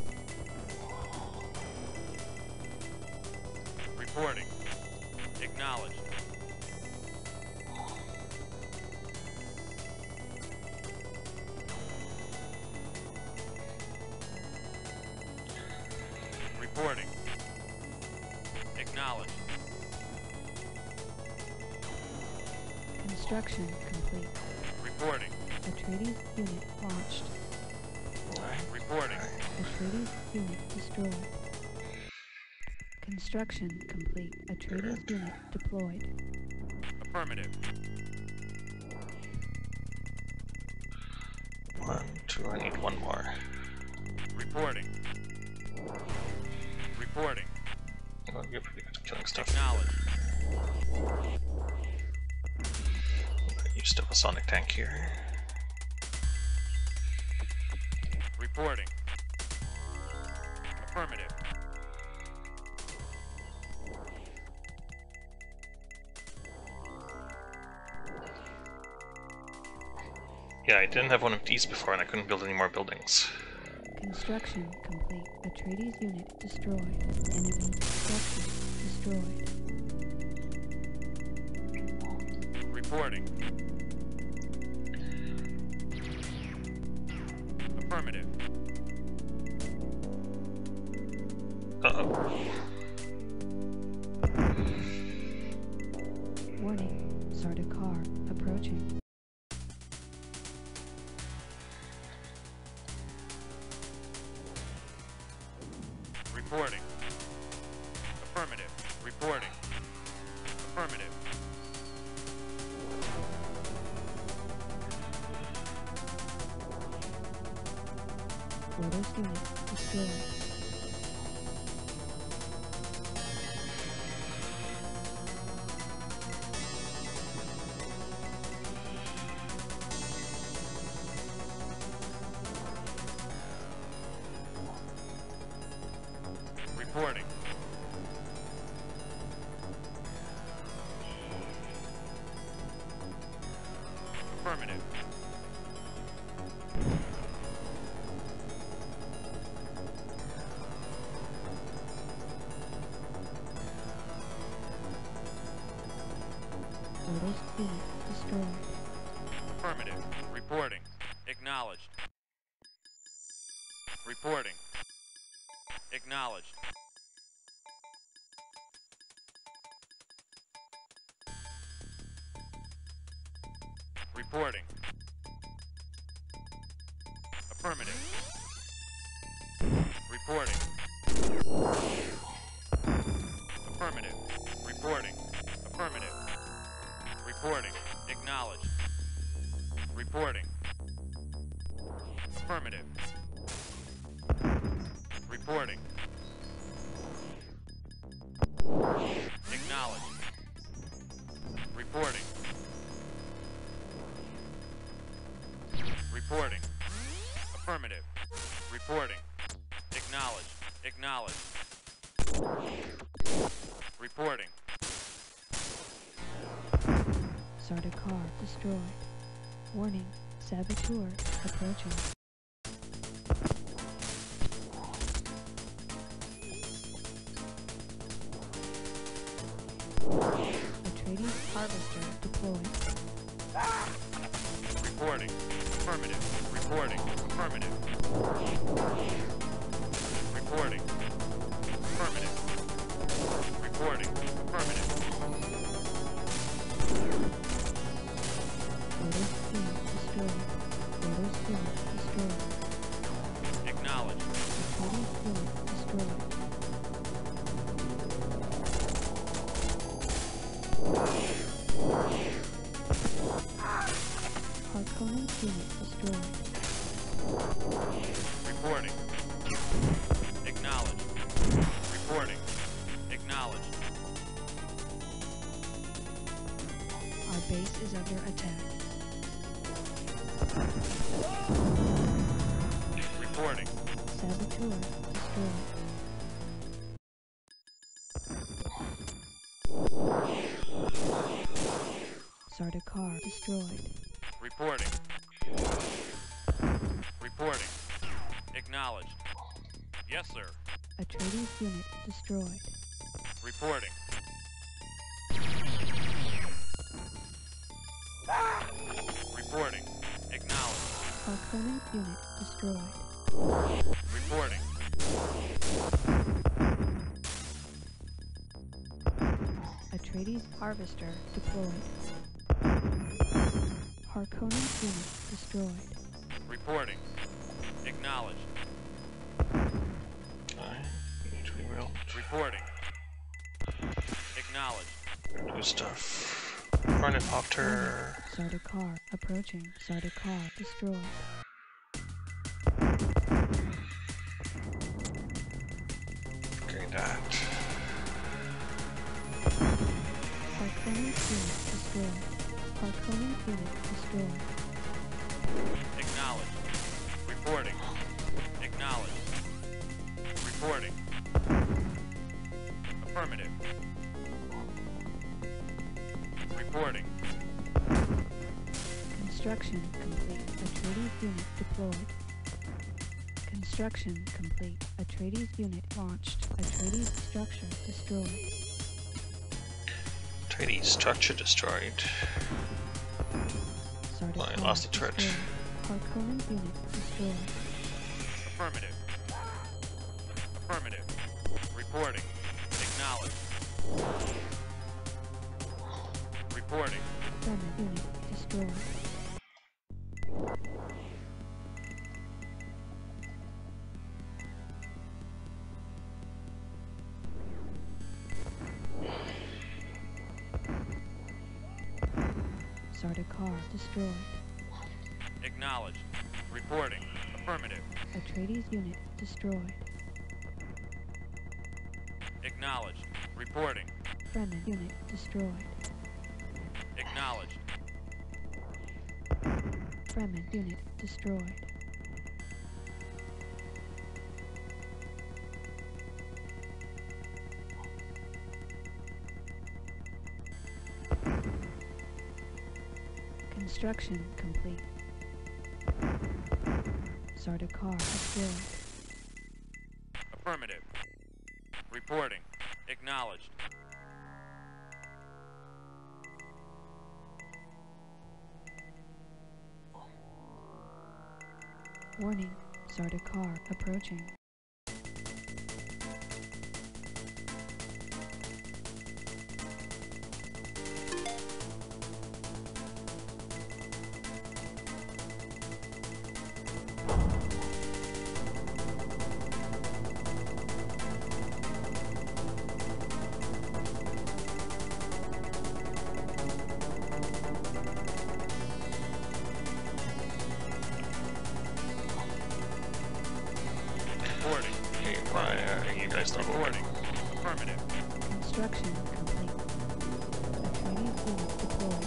Reporting. Acknowledged. Reporting. Acknowledged.
Construction complete.
Reporting.
Atreides unit launched.
Reporting.
Atreides unit destroyed. Construction complete. Atreides unit deployed.
Affirmative.
1, 2, I need one more.
Reporting. Reporting.
Oh, you're pretty good at killing stuff.
Acknowledged.
You still have a sonic tank here.
Reporting. Affirmative.
Yeah, I didn't have one of these before and I couldn't build any more buildings.
Construction complete. Atreides unit destroyed. Enemy structure destroyed.
Reporting. Affirmative.
Uh-oh.
Warning. Sardaukar approaching.
Reporting. Affirmative. Reporting. Affirmative.
Lotus unit destroyed.
Reporting. Affirmative.
Lotus unit destroyed.
Affirmative. Reporting. Acknowledged. Reporting. Acknowledged. Reporting. Affirmative. Reporting. Affirmative. Reporting. Affirmative. Reporting. Acknowledged. Reporting. Affirmative. Reporting. Acknowledged. Reporting. Reporting. Affirmative. Reporting. Acknowledged. Acknowledged. Reporting.
Sardaukar destroyed. Warning. Saboteur approaching. Atreides harvester deployed.
Reporting. Affirmative. Reporting. Affirmative. Reporting. Affirmative. Reporting. Affirmative.
Lotus unit destroyed. Lotus unit destroyed.
Acknowledged.
Atreides unit destroyed. Harkonnen unit destroyed.
Reporting. Acknowledged. Reporting. Acknowledged.
Our base is under attack.
Reporting.
Saboteur destroyed. Sardaukar destroyed.
Reporting. Reporting. Acknowledged. Yes, sir.
Atreides unit destroyed.
Reporting. Reporting. Acknowledged.
Harkonnen unit destroyed.
Reporting.
Atreides harvester deployed. Harkonnen's unit destroyed.
Reporting. Acknowledged.
Rebuild.
Reporting. Acknowledged.
Do stuff. Ornithopter.
Sardaukar approaching. Sardaukar destroyed.
Getting that.
Harkonnen's unit destroyed. Harkonnen's unit destroyed.
Acknowledged. Reporting. Acknowledged. Reporting. Affirmative. Reporting.
Construction complete. Atreides unit deployed. Construction complete. Atreides unit launched. Atreides structure destroyed.
Atreides structure destroyed.
Sardaukar
I lost the turret.
destroyed. Harkonnen's unit destroyed.
Affirmative. Affirmative. Reporting. Acknowledged. Reporting.
Fremen unit destroyed. Sardaukar destroyed.
Acknowledged. Reporting. Affirmative.
Atreides unit destroyed.
Acknowledged. Reporting.
Fremen unit destroyed.
Acknowledged.
Fremen unit destroyed. Construction complete. Sardaukar destroyed.
Affirmative. Reporting. Acknowledged.
Warning. Sardaukar approaching.
Reporting.
Hey, why are you guys not
Reporting.
moving?
Affirmative.
Construction complete. Atreides unit deployed.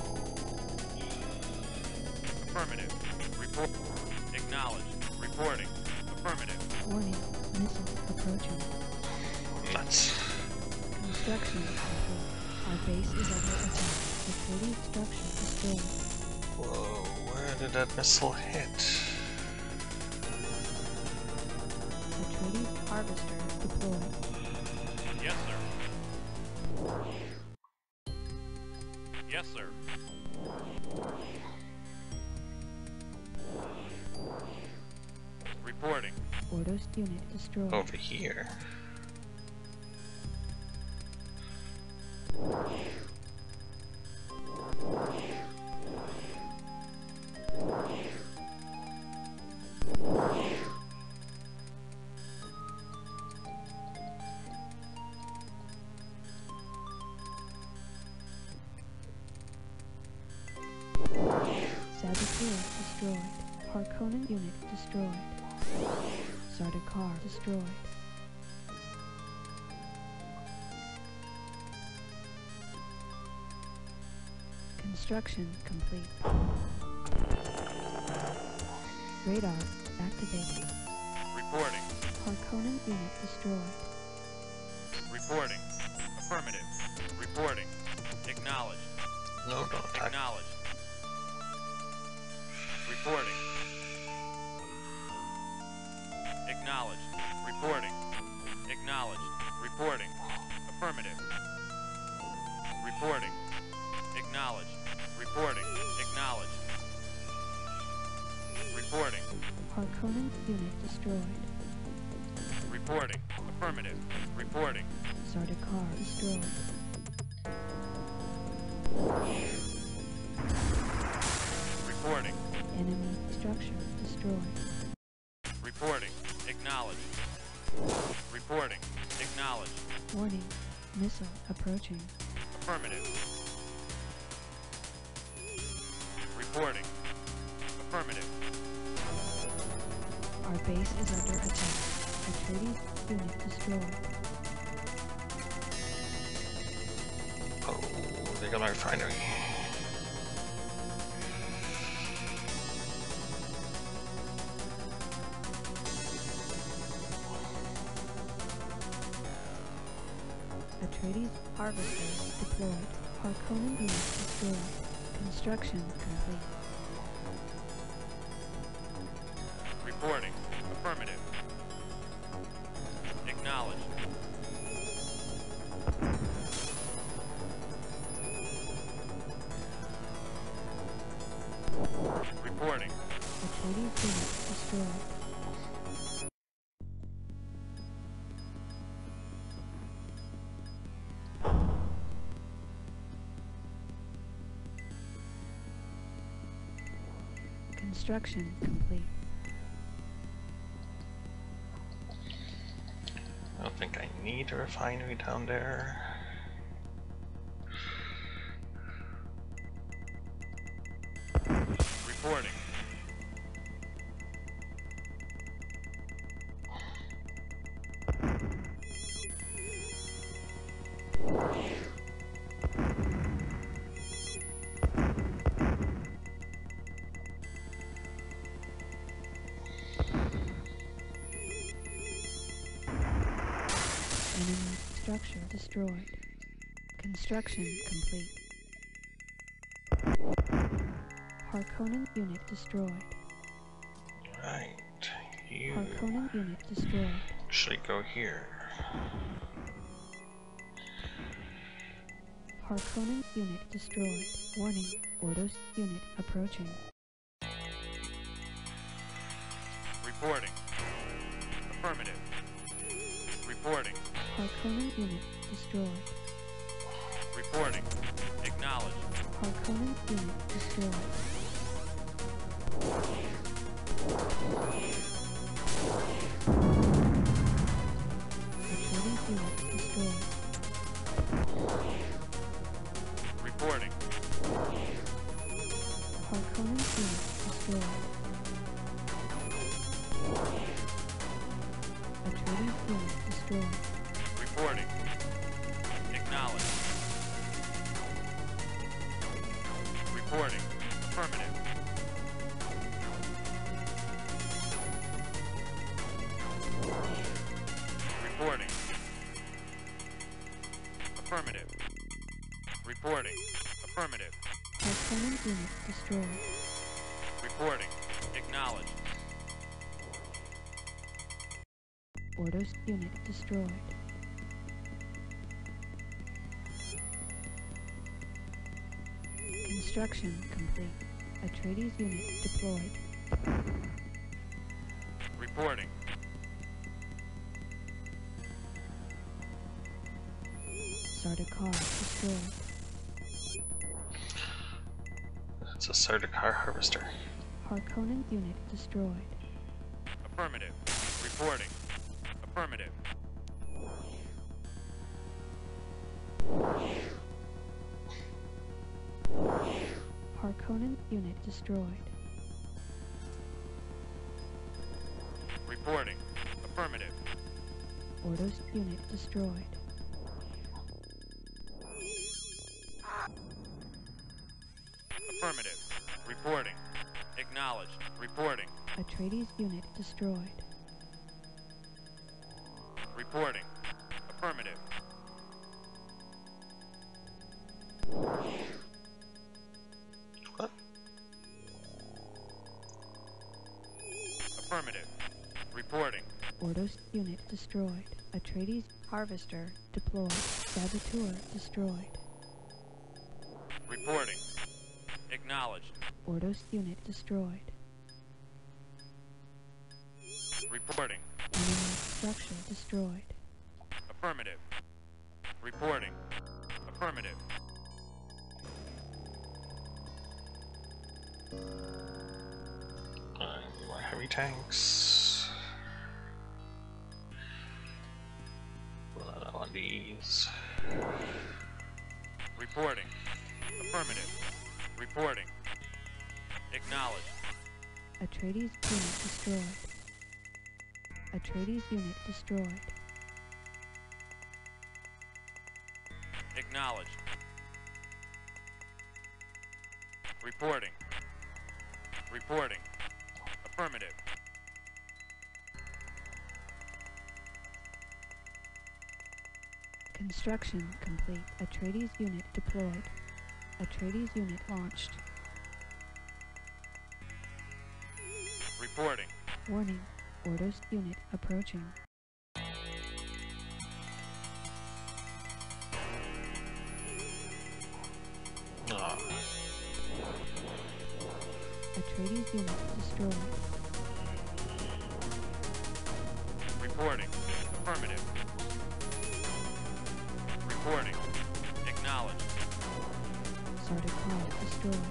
Affirmative. Report. Acknowledged. Reporting. Affirmative.
Warning. Missile approaching.
Nuts.
Construction complete. Our base is under attack. Atreides structure destroyed.
Whoa, where did that missile hit?
Atreides harvester deployed.
Yes, sir. Yes, sir. Reporting.
Ordos unit destroyed.
Over here.
Saboteur destroyed. Harkonnen unit destroyed. Sardaukar destroyed. Construction complete. Radar activated.
Reporting.
Harkonnen unit destroyed.
Reporting. Affirmative. Reporting. Acknowledged.
No, don't attack.
Acknowledged. Reporting. Acknowledged. Reporting. Acknowledged. Reporting. Affirmative. Reporting. Acknowledged. Reporting. Acknowledged. Reporting.
Harkonnen unit destroyed.
Reporting. Affirmative. Reporting.
Sardaukar destroyed.
Reporting.
structure destroyed.
Reporting. Acknowledged. Reporting. Acknowledged.
Warning. Missile approaching.
Affirmative. Reporting. Affirmative.
Our base is under attack. Atreides unit destroyed.
Oh, they got my refinery.
Atreides harvester deployed. Harkonnen unit destroyed. Construction complete.
Reporting. Affirmative. Acknowledged. Reporting.
Atreides unit destroyed. Construction complete.
I don't think I need a refinery down there.
Reporting.
Enemy structure destroyed. Construction complete. Harkonnen unit destroyed.
Right, you
Harkonnen unit destroyed.
should go here.
Harkonnen unit destroyed. Warning. Ordos unit approaching.
Reporting. Affirmative. Reporting.
Harkonnen unit destroyed.
Reporting. Acknowledged.
Harkonnen unit destroyed. Atreides unit destroyed.
Reporting.
Harkonnen unit destroyed. Atreides unit destroyed.
Reporting. Acknowledged. Reporting. Affirmative. Reporting. Affirmative. Reporting. Affirmative.
Harkonnen unit destroyed.
Reporting. Acknowledged.
Ordos unit destroyed. Construction complete. Atreides unit deployed.
Reporting.
Sardaukar destroyed.
It's a Sardaukar harvester.
Harkonnen unit destroyed.
Affirmative. Reporting. Affirmative.
Harkonnen unit destroyed.
Reporting. Affirmative.
Ordos unit destroyed.
Affirmative. Reporting. Acknowledged. Reporting.
Atreides unit destroyed.
Reporting. Affirmative.
What?
Affirmative. Reporting.
Ordos unit destroyed. Atreides harvester deployed. Saboteur destroyed.
Reporting. Acknowledged.
Ordos unit destroyed.
Reporting.
Enemy structure destroyed.
Affirmative. Reporting. Affirmative.
enemy tanks. Well, on these.
Reporting. Affirmative. Reporting. Acknowledged.
Atreides unit destroyed. Atreides unit destroyed.
Acknowledged. Reporting. Reporting. Affirmative.
Construction complete. Atreides unit deployed. Atreides unit launched.
Reporting.
Warning. Orders unit approaching. Atreides unit destroyed.
Reporting. Affirmative. Reporting. Acknowledged.
Sardaukar destroyed.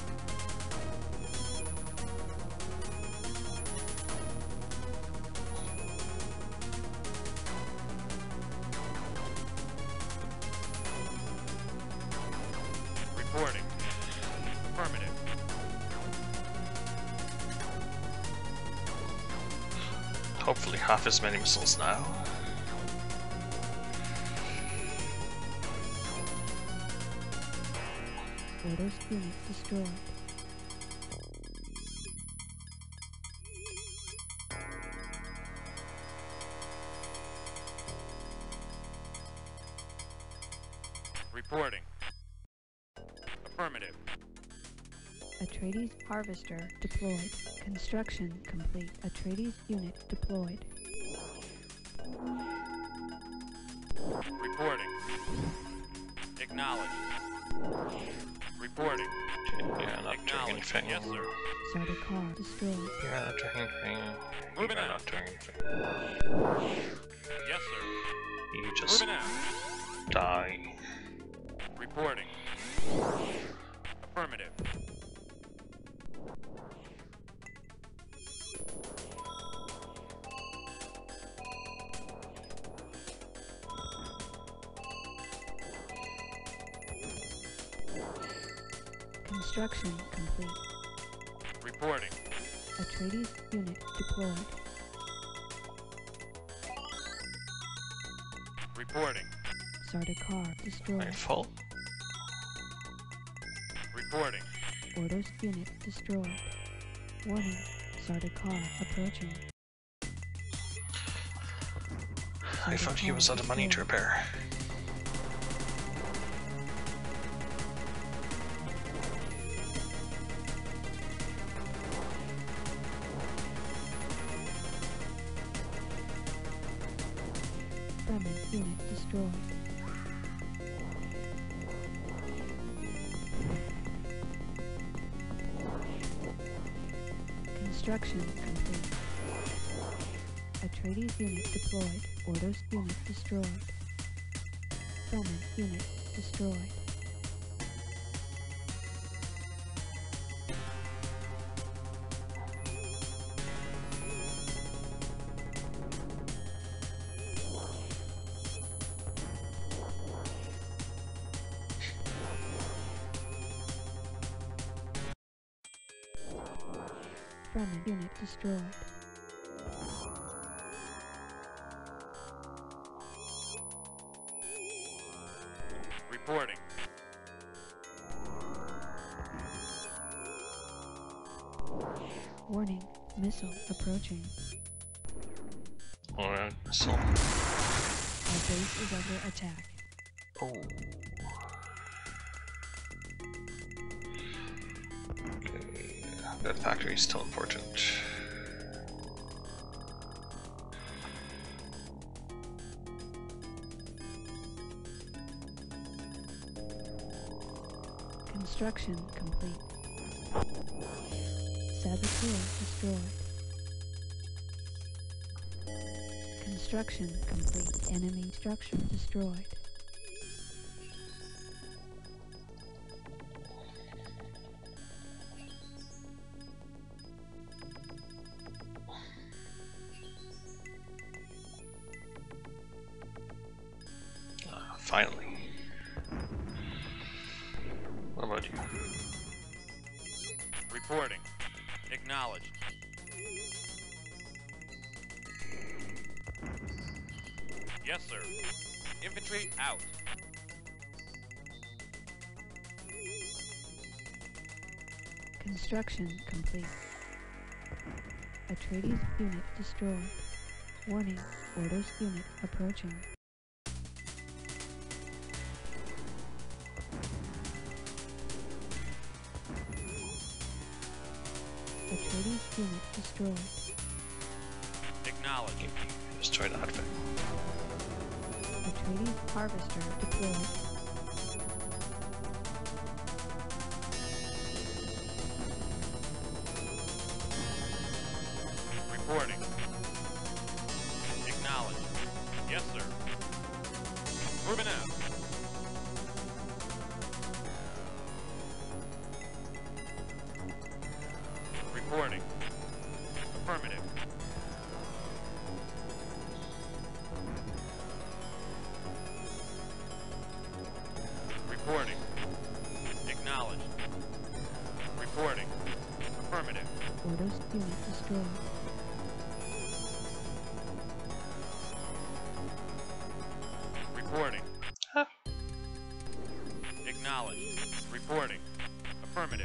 Reporting. Affirmative.
Hopefully half as many missiles now.
Orders unit destroyed.
Reporting. Affirmative.
Atreides harvester deployed. Construction complete. Atreides unit deployed.
Reporting. Acknowledged. Reporting.
Yeah, not doing anything.
Yes, sir.
Sardaukar destroyed.
You're not doing anything.
Moving
You're
out.
not doing anything.
Yes, sir.
You just
Moving out.
die.
Reporting. Affirmative.
Construction complete.
Reporting.
Atreides unit deployed.
Reporting.
Sardaukar destroyed.
Are full?
Reporting.
Orders unit destroyed. Warning. Sardaukar approaching.
I thought he was out of money to repair.
Fremen unit destroyed. Construction complete. Atreides unit deployed. Orders unit destroyed. Fremen unit destroyed. Fremen unit destroyed.
Reporting.
Warning. Missile approaching.
Alright, so.
Our base is under attack.
Oh. Okay. That factory is still important.
Construction complete. Saboteur destroyed. Construction complete. Enemy structure destroyed.
Finally. What about you?
Reporting. Acknowledged. Yes, sir. Infantry out.
Construction complete. Atreides unit destroyed. Warning, orders unit approaching. Atreides unit destroyed.
Acknowledged.
Destroy the artifact.
Atreides harvester deployed.
Reporting. Acknowledged. Yes, sir. Moving out. Reporting. Affirmative. Reporting. Acknowledged. Reporting. Affirmative.
Orders unit destroyed.
Reporting.
Huh.
Acknowledged. Reporting. Affirmative.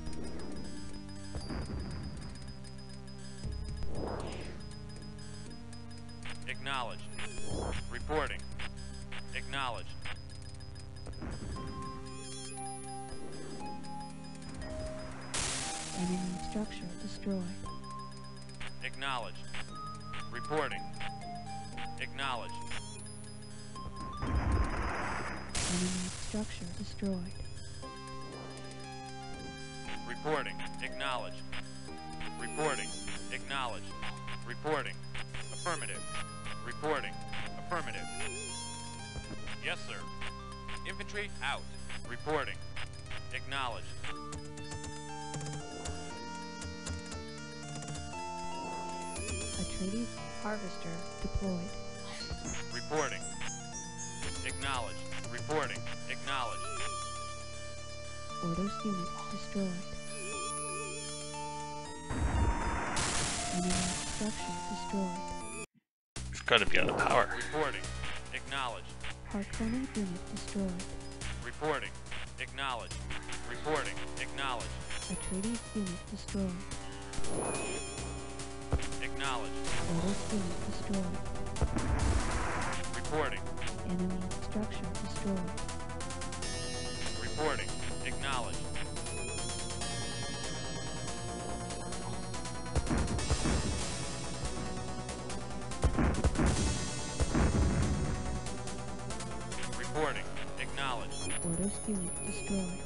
Acknowledged. Reporting. Acknowledged.
Enemy structure destroyed.
Acknowledged. Reporting. Acknowledged.
Enemy structure destroyed.
Reporting. Acknowledged. Reporting. Acknowledged. Reporting. Affirmative. Reporting. Affirmative. Yes, sir. Infantry out. Reporting. Acknowledged.
Atreides harvester deployed.
Reporting. Acknowledged. Reporting. Acknowledged.
Orders unit destroyed. Enemy structure destroyed.
We've got to be out of power.
Reporting. Acknowledged.
Harkonnen unit destroyed.
Reporting. Acknowledged. Reporting. Acknowledged.
Atreides unit destroyed.
Acknowledged.
Orders unit destroyed.
Reporting.
Enemy structure destroyed.
Reporting. Acknowledged. Reporting. Acknowledged.
Orders unit destroyed.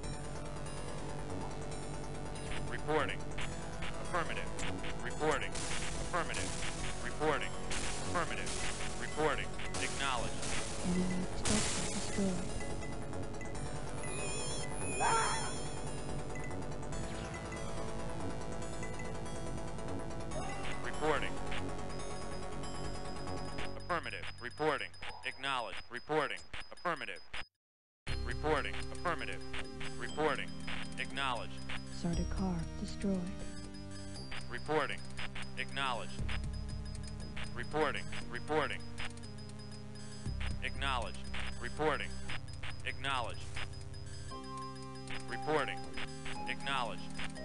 Reporting. Affirmative. Reporting. Affirmative. Reporting. Affirmative. Reporting. Acknowledged.
Enemy structure destroyed.
Reporting. Affirmative. Reporting. Acknowledged. Reporting. Affirmative. Reporting. Affirmative. Reporting. Acknowledged.
Sardaukar destroyed.
Reporting. Acknowledged. Reporting. Reporting. Acknowledged. Reporting. Acknowledged. Reporting. Acknowledged.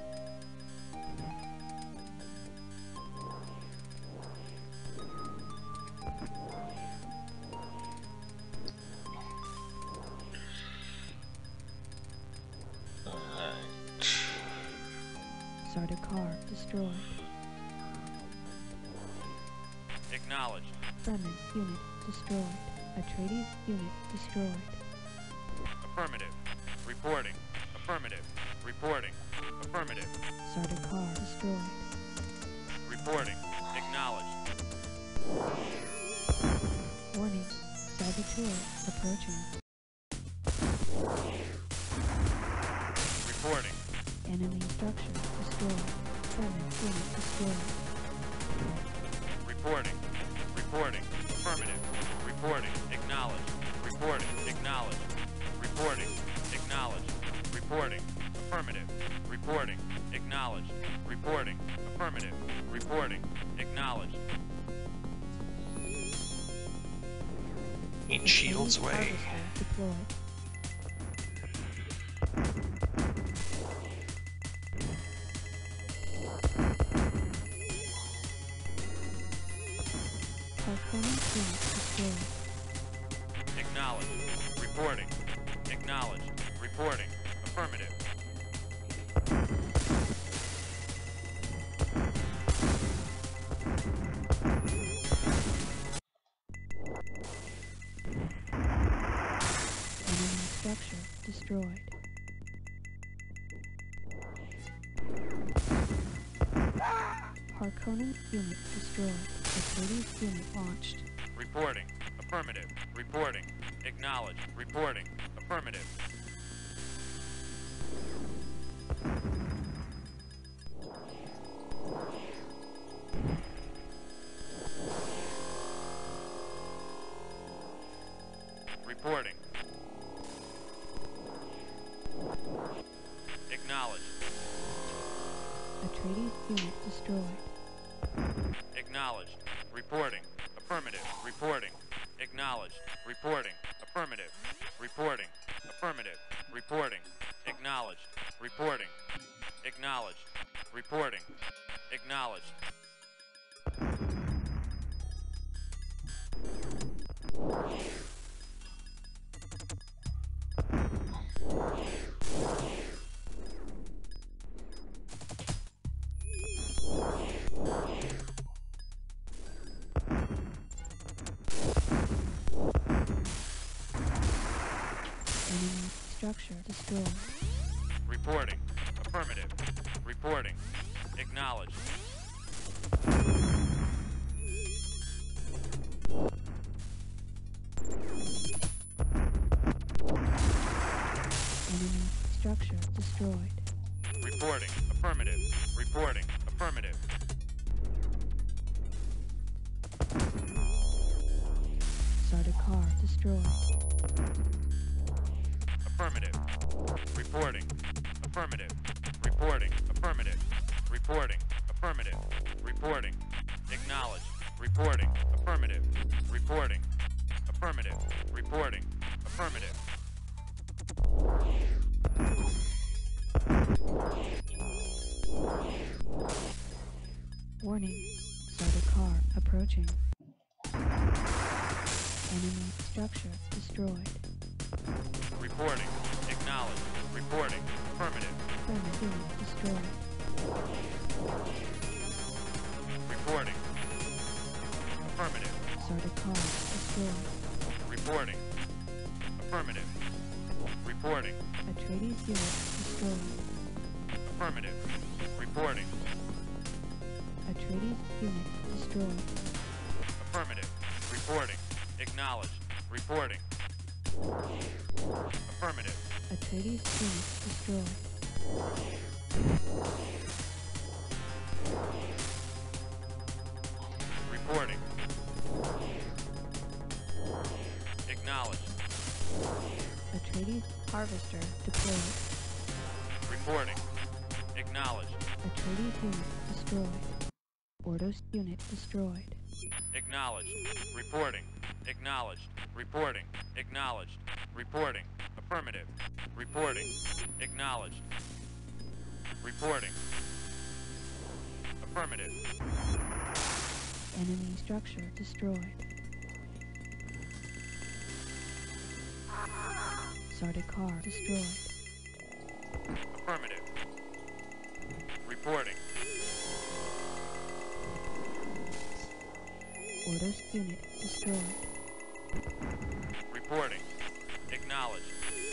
Sardaukar destroyed.
Acknowledged.
Fremen unit destroyed. Atreides unit destroyed.
Affirmative. Reporting. Affirmative. Reporting. Affirmative.
Sardaukar destroyed.
Reporting. Acknowledged.
Warning, saboteur approaching.
Reporting.
Enemy structure destroyed. Fremen unit destroyed.
Reporting. Reporting. Affirmative. Reporting. Acknowledged. Reporting. Reporting. Acknowledged. Reporting. Acknowledged. Reporting. Affirmative. Reporting. Acknowledged. Reporting. Affirmative. Reporting. Acknowledged.
Mean shields away.
Harvester deployed. Component unit destroyed.
Acknowledged. Reporting. Acknowledged. Reporting. Affirmative.
Enemy structure destroyed. Harkonnen unit destroyed. Atreides unit launched.
Reporting. Affirmative. Reporting. Acknowledged. Reporting. Affirmative. Reporting. Acknowledged.
Atreides unit destroyed.
Acknowledged. Reporting. Affirmative. Reporting. Acknowledged. Reporting. Affirmative. Reporting. Affirmative. Reporting. Acknowledged. Reporting. Acknowledged. Reporting. Acknowledged.
Enemy structure destroyed.
Reporting. Affirmative. Reporting. Acknowledged.
Enemy structure destroyed.
Reporting. Affirmative. Reporting. Affirmative.
Sardaukar destroyed.
Affirmative. Reporting. Affirmative. Reporting. Affirmative. Reporting. Affirmative. Reporting. Acknowledged. Reporting. Affirmative. Reporting. Affirmative. Reporting. Affirmative.
Warning. Sardaukar approaching. Enemy structure destroyed.
Reporting. Acknowledged. Reporting. Affirmative.
Friendly unit destroyed.
Reporting. Affirmative.
Sardaukar destroyed.
Reporting. Affirmative. Reporting.
Atreides unit destroyed.
Affirmative. Reporting.
Atreides unit destroyed.
Affirmative. Reporting. Acknowledged. Reporting. Affirmative.
Atreides unit destroyed.
Reporting. Acknowledged.
Atreides harvester deployed.
Reporting. Acknowledged.
Atreides unit destroyed. Ordos unit destroyed.
Acknowledged. Reporting. Acknowledged. Reporting. Acknowledged. Reporting. Affirmative. Reporting. Acknowledged. Reporting. Affirmative.
Enemy structure destroyed. Sardaukar destroyed.
Affirmative. Reporting.
Ordos unit destroyed.
Reporting. Acknowledged.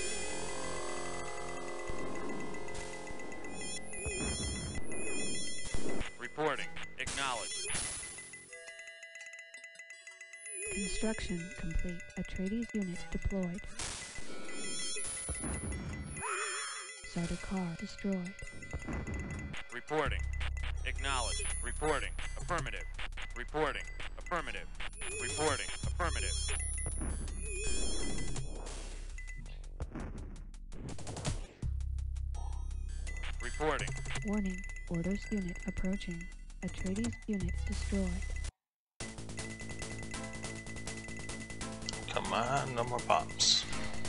Reporting. Acknowledged.
Construction complete. Atreides unit deployed. Sardaukar destroyed.
Reporting. Acknowledged. Reporting. Affirmative. Reporting. Affirmative. Reporting. Affirmative. Reporting.
Warning, Ordos unit approaching. Atreides unit destroyed.
Come on, no more bombs.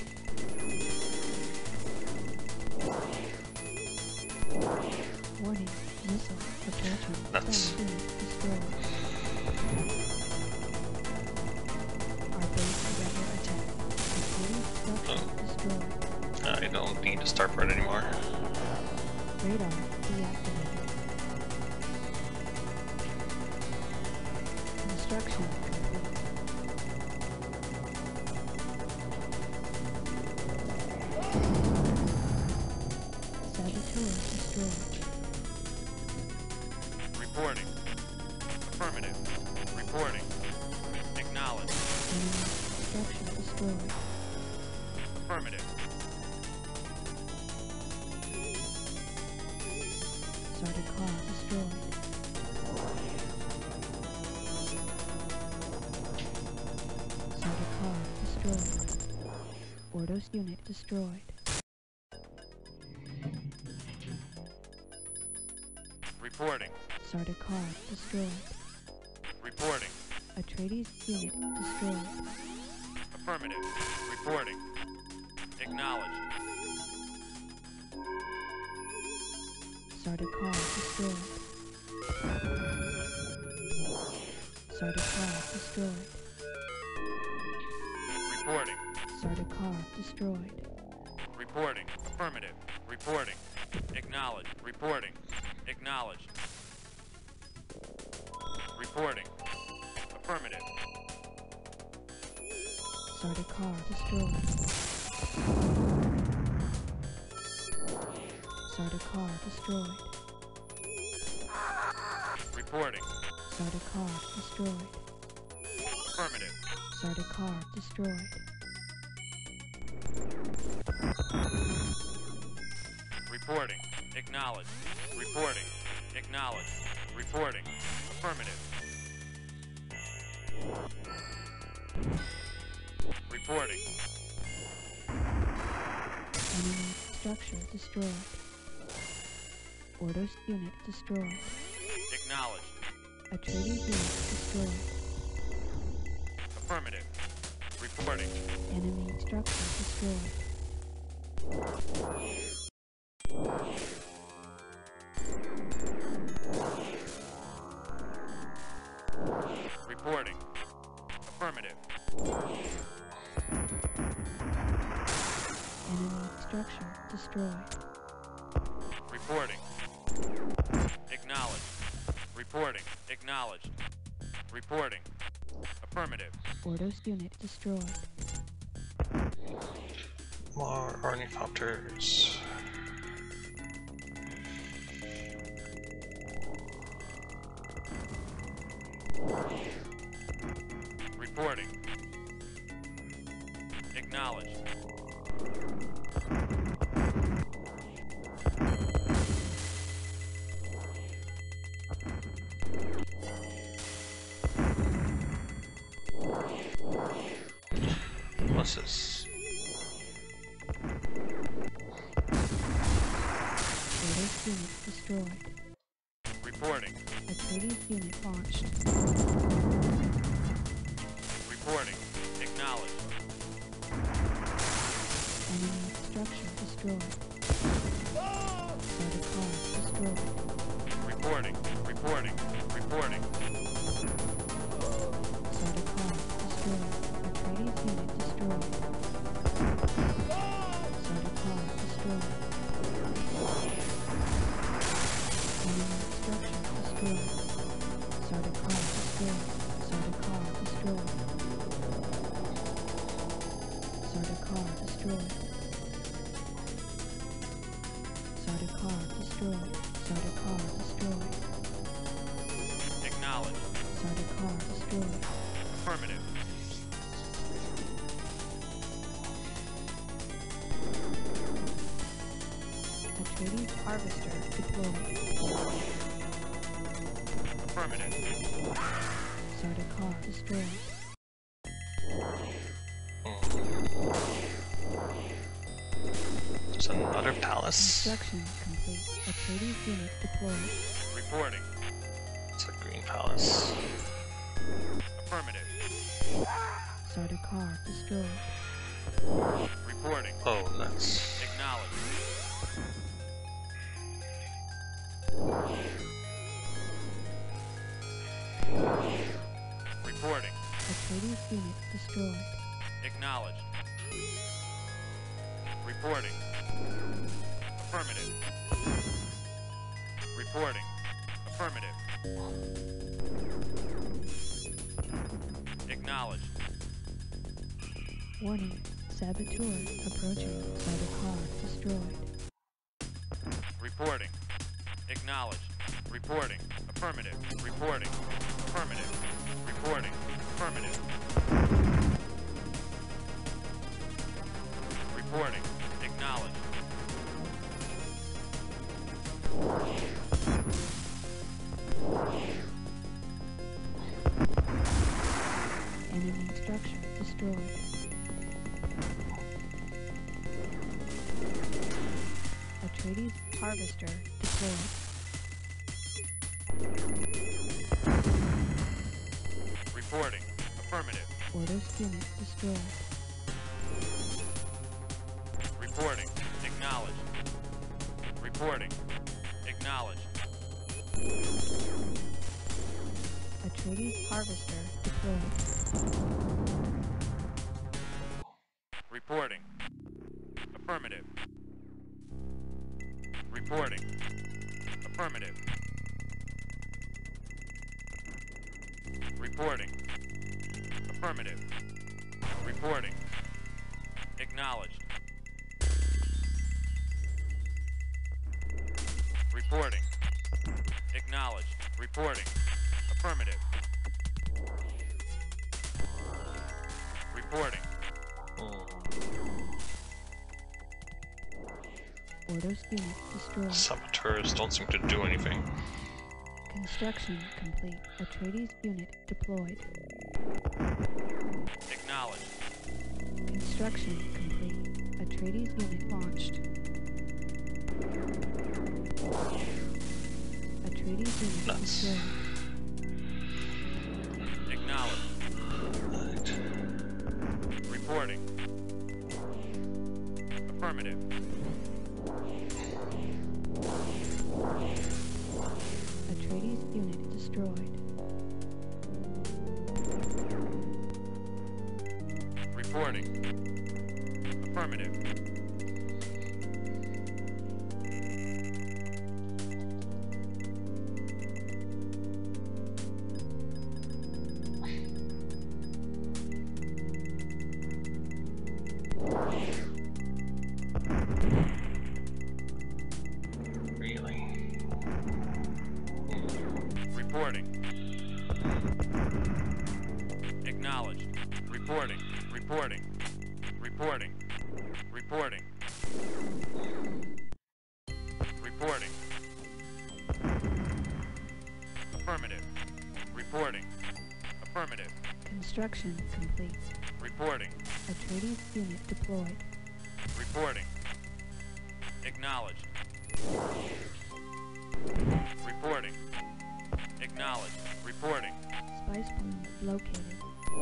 Warning, missile approaching.
Nuts.
Star unit destroyed. Our base is under attack. Atreides structure destroyed.
I don't need to start for it anymore.
Radar deactivated. Construction complete. Saboteur destroyed.
Reporting. Affirmative. Reporting. Acknowledged.
Enemy structure destroyed.
Affirmative.
Sardaukar destroyed. Sardaukar destroyed. Ordos unit destroyed.
Reporting.
Sardaukar destroyed.
Reporting.
Atreides unit destroyed.
Affirmative. Reporting. Acknowledged.
Sardaukar destroyed. Sardaukar destroyed.
Reporting.
Sardaukar destroyed.
Reporting. Affirmative. Reporting. Acknowledged. Reporting. Acknowledged. Reporting. Affirmative.
Sardaukar destroyed. Sardaukar destroyed.
Reporting.
Sardaukar destroyed.
Affirmative.
Sardaukar destroyed.
Reporting. Acknowledged. Reporting. Acknowledged. Reporting. Affirmative. Reporting.
Enemy structure destroyed. Ordos unit destroyed.
Acknowledged.
Atreides unit destroyed.
Affirmative. Reporting.
Enemy structure destroyed.
Reporting. Affirmative.
Enemy structure destroyed.
Reporting. Acknowledged. Reporting. Acknowledged. Reporting. Affirmative.
Ordos unit destroyed.
More ornithopters.
Reporting. Acknowledged.
What's this?
Ordos unit destroyed.
Reporting.
Atreides unit launched.
Reporting. Acknowledged.
Enemy structure destroyed. Sardaukar destroyed.
Reporting. Reporting. Reporting.
Sardaukar destroyed. Atreides unit destroyed. Sardaukar destroyed. Enemy structure destroyed. Sardaukar destroyed. Sardaukar destroyed. Sardaukar destroyed. Sardaukar destroyed. Sardaukar destroyed.
Acknowledged.
Sardaukar destroyed.
Affirmative.
Atreides harvester deployed.
Affirmative.
Sardaukar destroyed.
There's another palace.
Construction complete. Atreides unit deployed.
Reporting.
It's a green palace.
Affirmative.
Sardaukar destroyed.
Reporting.
Oh, that's...
Acknowledged. Reporting.
Atreides unit destroyed.
Acknowledged. Reporting. Affirmative. Reporting. Affirmative. Acknowledged.
Warning. Saboteurs approaching. Sardaukar destroyed.
Reporting. Acknowledged. Reporting. Affirmative. Reporting. Affirmative. Reporting. Affirmative. Reporting. Acknowledged.
Enemy structure destroyed. Atreides harvester deployed.
Reporting. Affirmative.
Orders unit destroyed.
Reporting. Acknowledged. Reporting. Acknowledged.
Atreides harvester deployed.
Reporting. Affirmative. Reporting. Affirmative. Reporting. Affirmative. Reporting. Acknowledged. Reporting. Acknowledged. Reporting. Affirmative. Reporting.
Orders unit destroyed.
Saboteurs don't seem to do anything.
Construction complete. Atreides unit deployed.
Acknowledged.
Construction complete. Atreides unit launched. Atreides unit
Nuts.
destroyed.
Acknowledged.
Right.
Reporting. Affirmative.
Atreides unit destroyed.
Reporting. Affirmative.
Really?
Reporting. Acknowledged. Reporting. Reporting. Reporting. Reporting. Reporting. Affirmative. Reporting. Affirmative.
Construction complete.
Reporting.
Atreides unit deployed.
Reporting. Acknowledged. Reporting. Acknowledged. Reporting.
Spice plume located.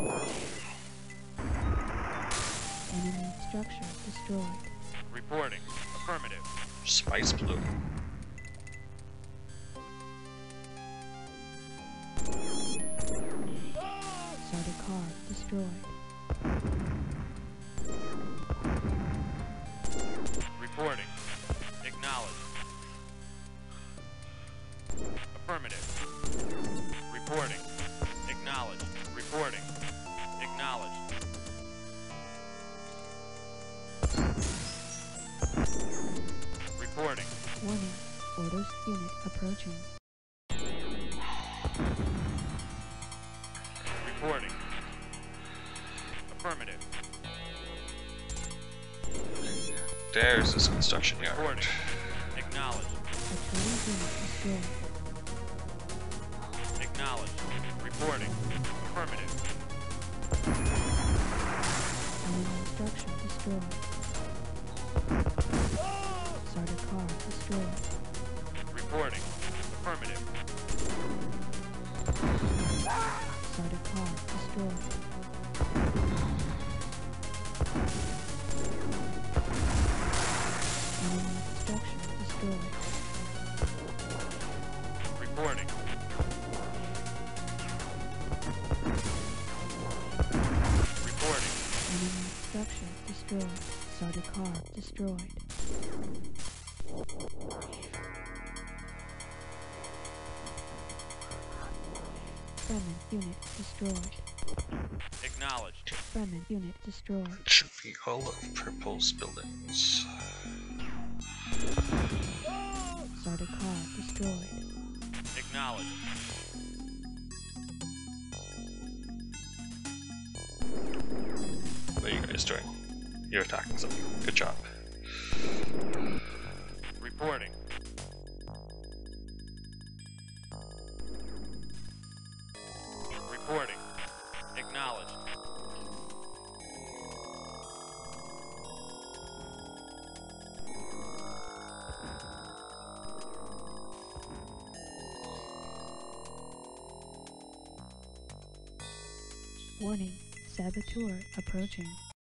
Enemy structure destroyed.
Reporting. Affirmative.
Spice blue.
Sardaukar destroyed.
Reporting. Acknowledged. Affirmative. Reporting. Acknowledged. Reporting. Acknowledged. Reporting.
Warning. Orders unit approaching.
Reporting. Affirmative.
There's this construction yard.
Reporting. Acknowledged.
Atreides unit destroyed.
Acknowledged. Reporting. Affirmative.
Enemy structure destroyed. Sardaukar destroyed. Enemy structure destroyed.
Reporting. Reporting.
Enemy structure destroyed. Sardaukar destroyed. Fremen unit destroyed.
Acknowledged.
Fremen unit destroyed.
It should be all of Purple's buildings.
Sardaukar destroyed.
Acknowledged.
What are you guys doing? You're attacking something. Good job.
Reporting. Reporting. Acknowledged.
Warning. Saboteur approaching.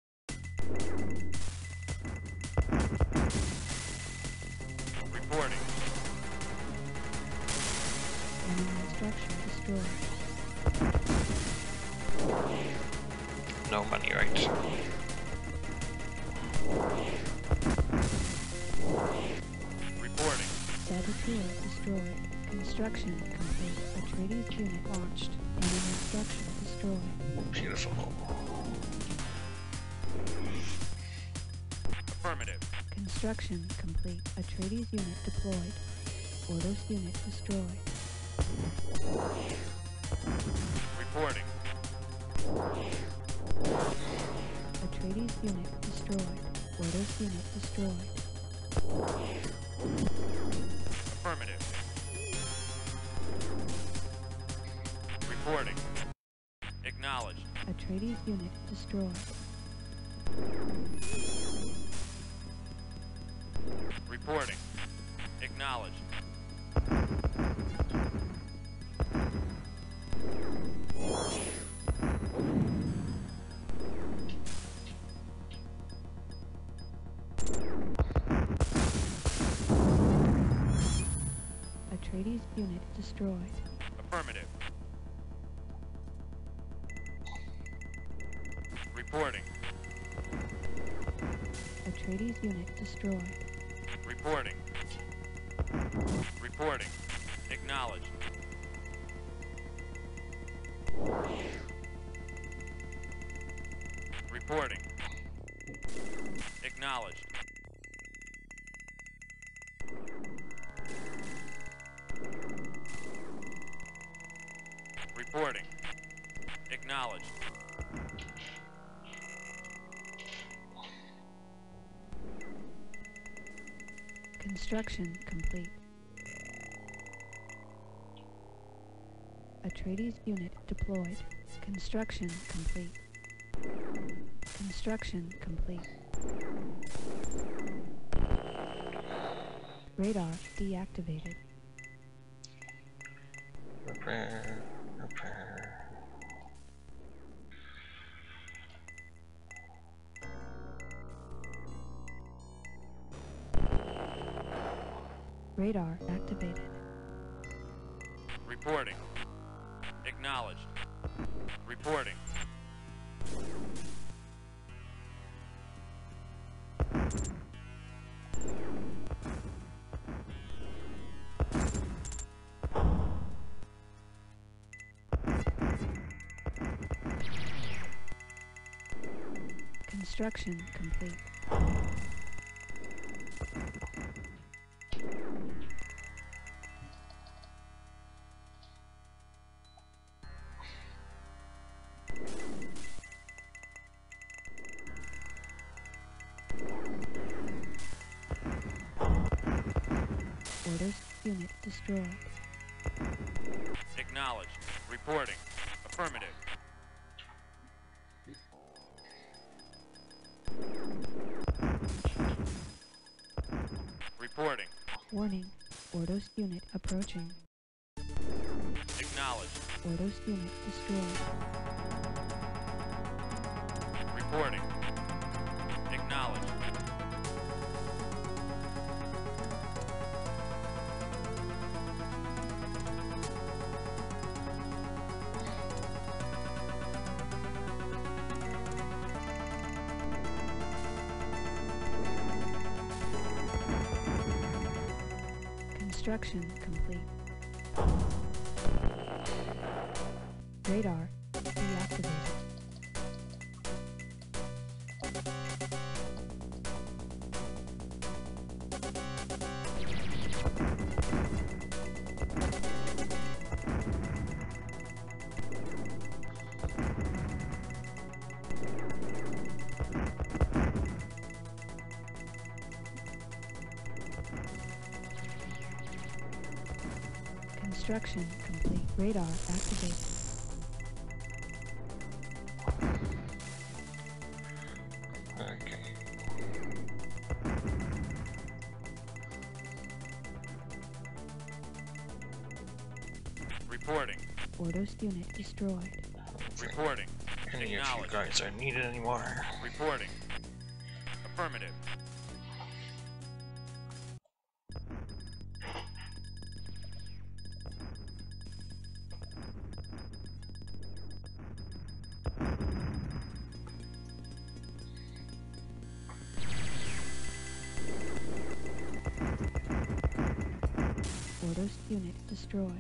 Reporting.
Enemy structure destroyed.
No money, right?
Reporting.
Saboteur destroyed. Construction complete. Atreides unit launched. Enemy structure destroyed.
Beautiful.
Affirmative.
Construction complete. Atreides unit deployed. Ordos unit destroyed.
Reporting.
Atreides unit destroyed. Ordos unit destroyed.
Affirmative. Reporting. Acknowledged.
Atreides unit destroyed.
Reporting. Acknowledged.
Atreides unit destroyed.
Affirmative. Reporting.
Atreides unit destroyed.
Reporting. Reporting. Acknowledged. Reporting. Acknowledged. Reporting. Acknowledged.
Construction complete. Atreides unit deployed. Construction complete. Construction complete. Radar deactivated.
Repair. Repair.
Radar activated.
Reporting. Acknowledged. Reporting.
Construction complete. Orders unit destroyed.
Acknowledged. Reporting. Affirmative. Reporting.
Warning. Ordos unit approaching.
Acknowledged.
Ordos unit destroyed.
Reporting.
Construction complete. Radar deactivated. Construction complete. Radar activated.
Okay.
Reporting.
Orders unit destroyed.
Reporting.
Any of you
Acknowledged.
guys are needed anymore.
Reporting. Affirmative.
Orders unit destroyed.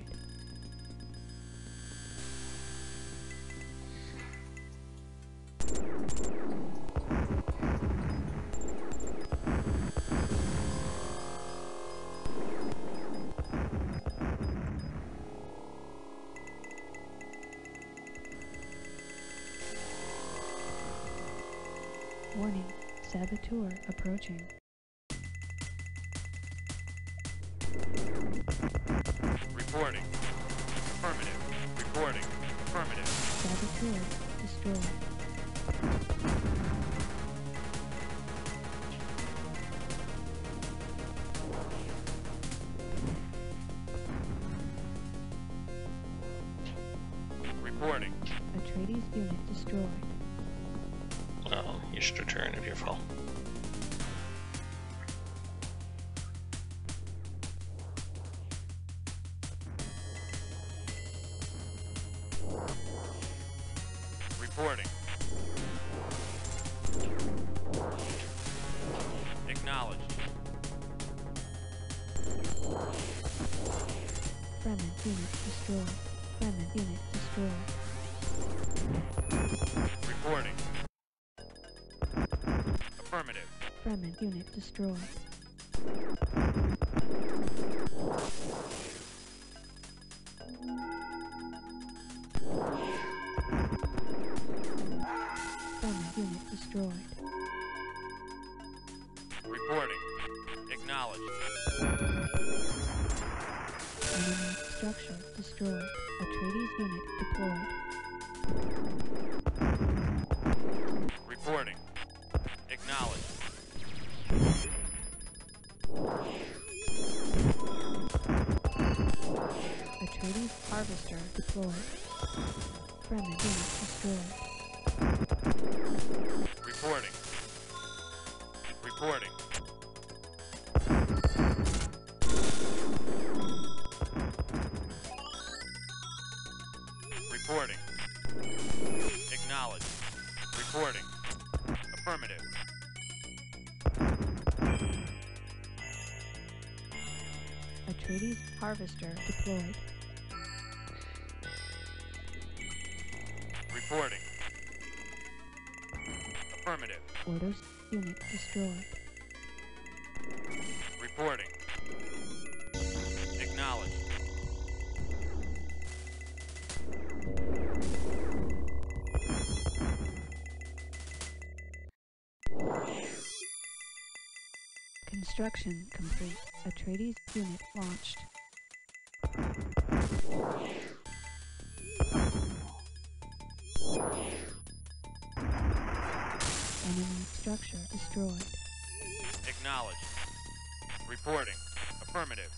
Warning, saboteur approaching.
Reporting. Affirmative. Reporting. Affirmative.
Saboteur destroyed.
Reporting.
Atreides unit destroyed.
Oh, you should return if you're full.
Reporting. Acknowledged.
Fremen unit destroyed. Fremen unit destroyed.
Reporting. Affirmative.
Fremen unit destroyed. Fremen unit destroyed.
Reporting. Acknowledged.
Enemy structure destroyed. Atreides unit deployed.
Reporting. Acknowledged.
Atreides harvester deployed. Fremen unit destroyed.
Reporting. Reporting. Reporting. Acknowledged. Reporting. Affirmative.
Atreides harvester deployed.
Reporting. Affirmative.
Orders unit destroyed.
Reporting. Acknowledged.
Construction complete. Atreides unit launched. Enemy structure destroyed.
Acknowledged. Reporting. Affirmative.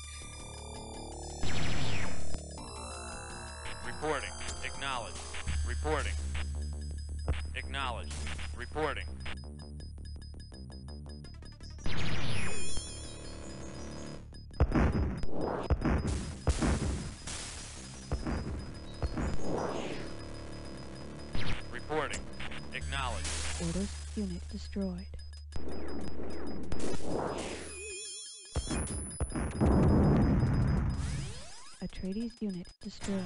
Reporting. Acknowledged. Reporting. Acknowledged. Reporting. Reporting. Acknowledged.
Orders unit destroyed. Atreides unit destroyed.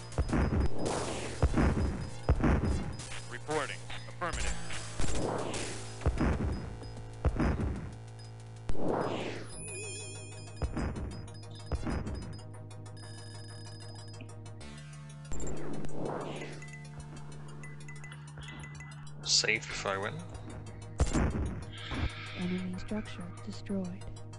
Reporting. Affirmative.
Save before I win.
Enemy structure destroyed.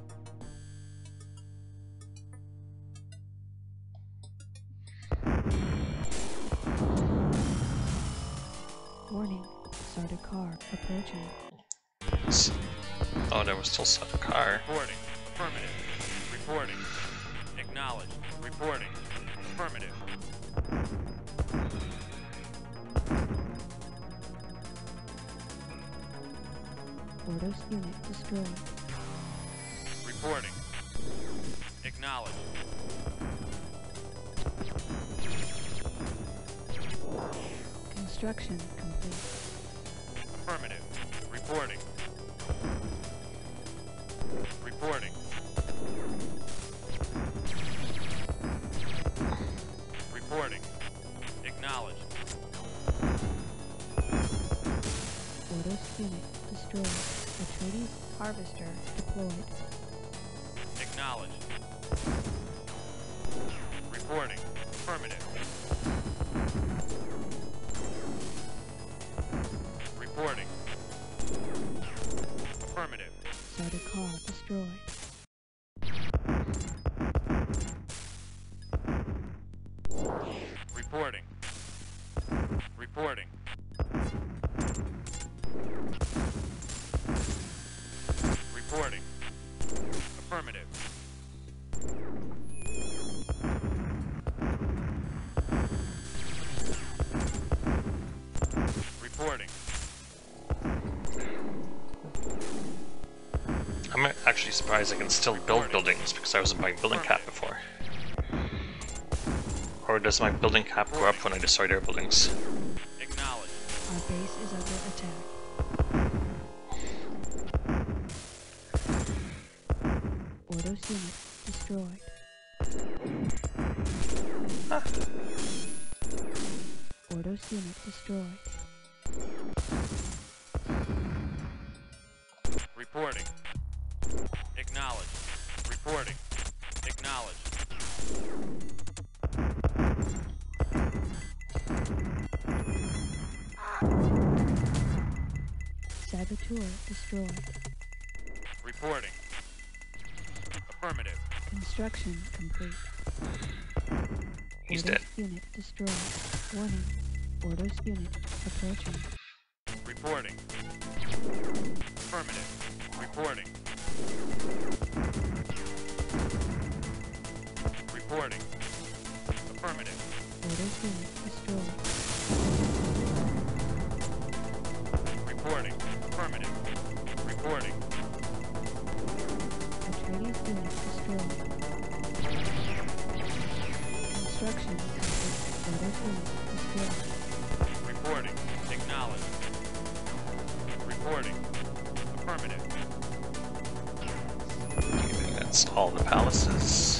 Warning, Sardaukar approaching.
Oh, there was still a car.
Reporting. Affirmative. Reporting. Acknowledged. Reporting. Affirmative.
Ordos unit destroyed.
Reporting. Acknowledged.
Construction complete.
Affirmative. Reporting. Reporting. Reporting. Acknowledged.
Ordos unit destroyed. Atreides harvester deployed.
Acknowledged. Reporting. Affirmative. Reporting. Affirmative.
Sardaukar destroyed.
Reporting. Reporting. Reporting. Affirmative. Reporting.
I'm actually surprised I can still build buildings because I wasn't buying building cap before. Or does my building cap go up when I destroy their buildings?
Acknowledged.
Our base is under attack. Ordos unit destroyed.
Ah.
Ordos unit destroyed.
Reporting. Acknowledged. Reporting. Acknowledged.
Saboteur destroyed.
Reporting. Affirmative.
Construction complete.
He's
Ordos
dead.
unit destroyed. Warning. Ordos unit approaching.
Reporting. Affirmative. Reporting. Reporting. Affirmative.
Ordos unit destroyed.
Reporting. Affirmative. Reporting.
Atreides unit destroyed. Construction complete. Ordos unit destroyed.
Reporting. Acknowledged. Reporting. Affirmative.
Okay, that's all the palaces.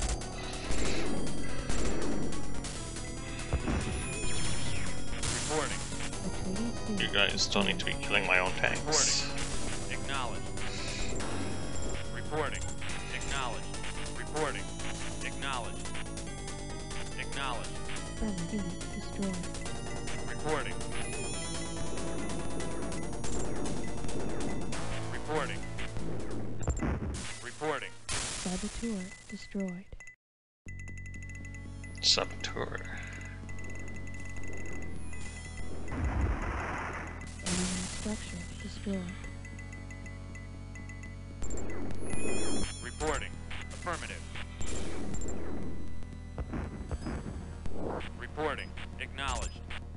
Reporting.
Atreides
You
unit
guys don't need to be killing my own tanks.
Reporting. Acknowledged. Reporting. Acknowledged. Reporting. Acknowledged. Acknowledged.
friendly unit destroyed.
Reporting. Reporting. Reporting.
Saboteur destroyed.
Saboteur.
Enemy structure destroyed.
Reporting. Affirmative. Reporting. Acknowledged.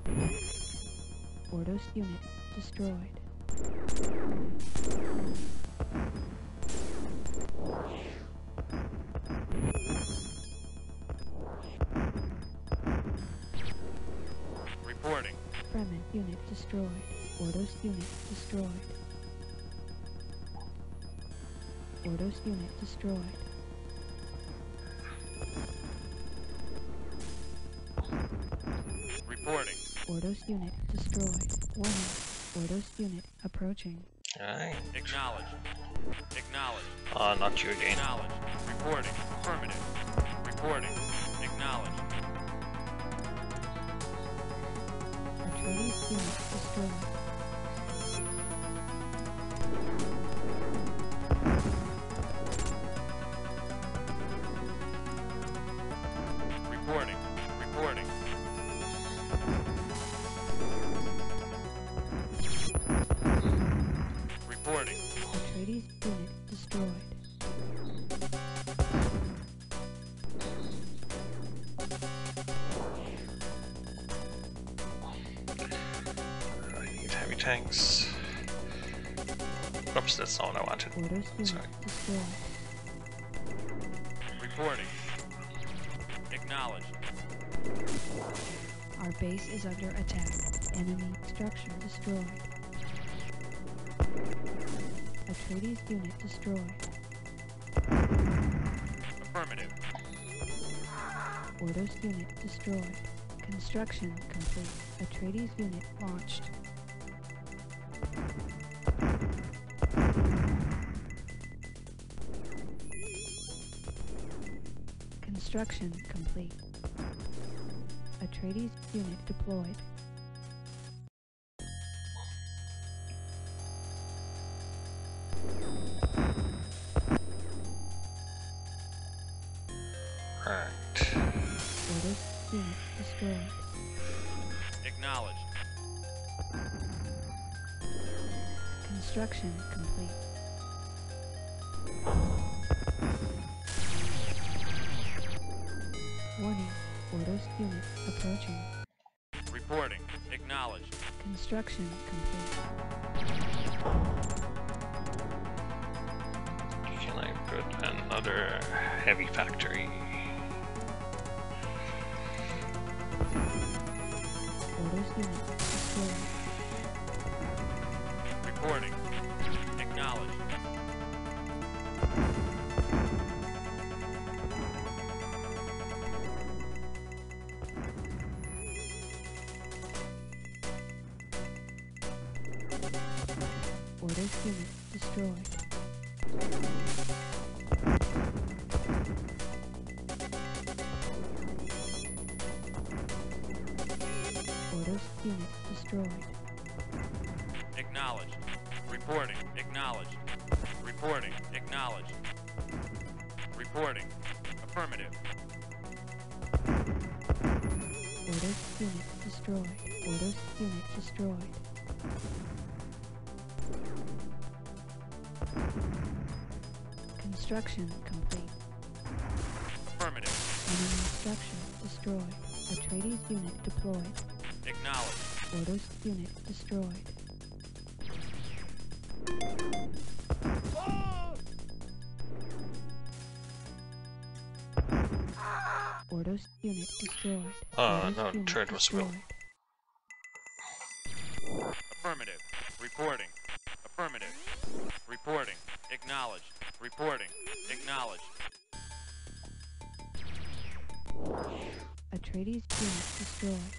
Ordos unit destroyed.
Reporting.
Fremen unit destroyed. Ordos unit destroyed. Ordos unit destroyed. Ordos unit destroyed. Warning. Ordos unit approaching.
Alright.
Acknowledged. Acknowledged.
Not you again.
Acknowledged. Reporting. Affirmative. Reporting. Acknowledged.
Atreides unit destroyed.
Reporting. Reporting. Reporting.
Atreides unit destroyed.
I need heavy tanks. Oops, that's not what I wanted.
Ordos unit
Sorry.
destroyed.
Reporting. Acknowledged.
Our base is under attack. Enemy structure destroyed. Atreides unit destroyed.
Affirmative.
Ordos unit destroyed. Construction complete. Atreides unit launched. Construction complete. Atreides unit deployed.
Alright.
Ordos unit destroyed.
Acknowledged.
Construction complete. Warning. Ordos unit approaching.
Reporting. Acknowledged.
Construction complete.
Can I put another heavy factory?
Ordos unit destroyed.
Reporting. Acknowledged.
Ordos unit destroyed. Ordos unit destroyed.
Acknowledged. Reporting. Acknowledged. Reporting. Acknowledged. Reporting. Affirmative.
Ordos unit destroyed. Ordos unit destroyed. Construction complete.
Affirmative.
Enemy structure destroyed. Atreides unit deployed.
Acknowledged.
Ordos unit destroyed. Ordos unit destroyed. Ordos
No,
unit
turret was built.
destroyed.
Affirmative. Reporting. Affirmative. Reporting. Acknowledged. Reporting. Acknowledged.
Atreides unit destroyed.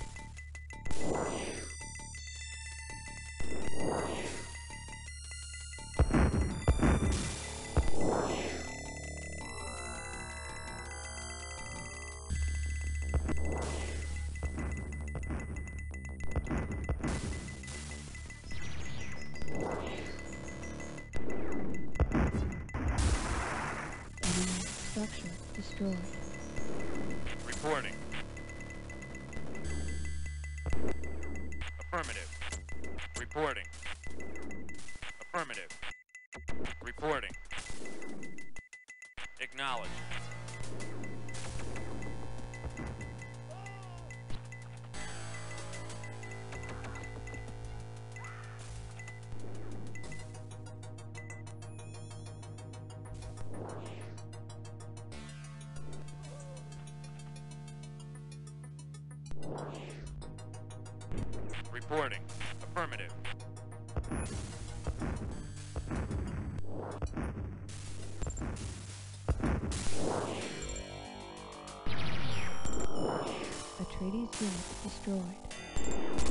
Enemy structure destroyed.
Reporting. Affirmative. Reporting. Affirmative. Reporting. Acknowledged. Reporting. Affirmative.
Atreides unit destroyed.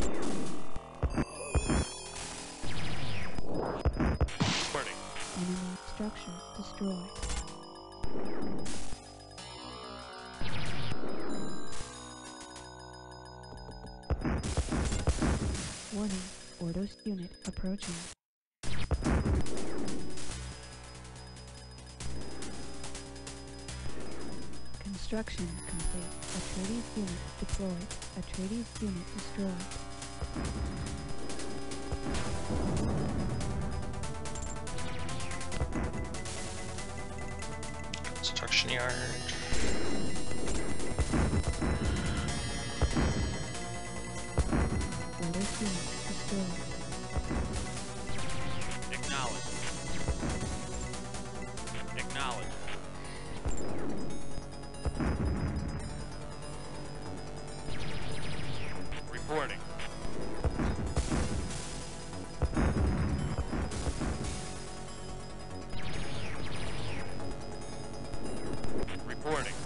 destroyed. Warning, Ordos unit approaching. Construction complete. Atreides unit deployed. Atreides unit destroyed.
Construction yard.
Ordos unit destroyed.
Acknowledged. Acknowledged. Reporting. Reporting.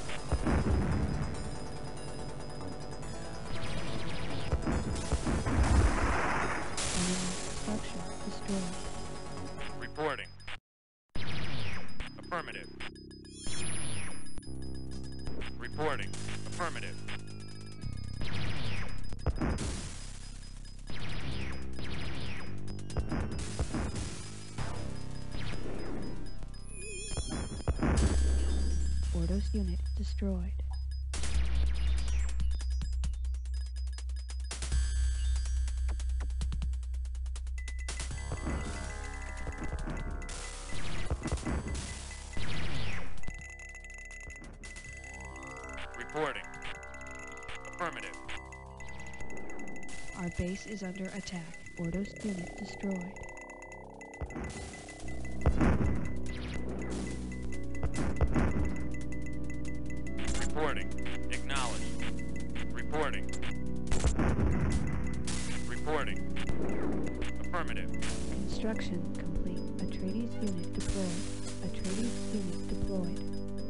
Enemy structure destroyed.
Reporting. Affirmative. Reporting. Affirmative.
Ordos unit destroyed.
Reporting. Affirmative.
Our base is under attack. Ordos unit destroyed.
Reporting. Acknowledged. Reporting. Reporting. Affirmative.
Construction complete. Atreides unit deployed. Atreides unit deployed.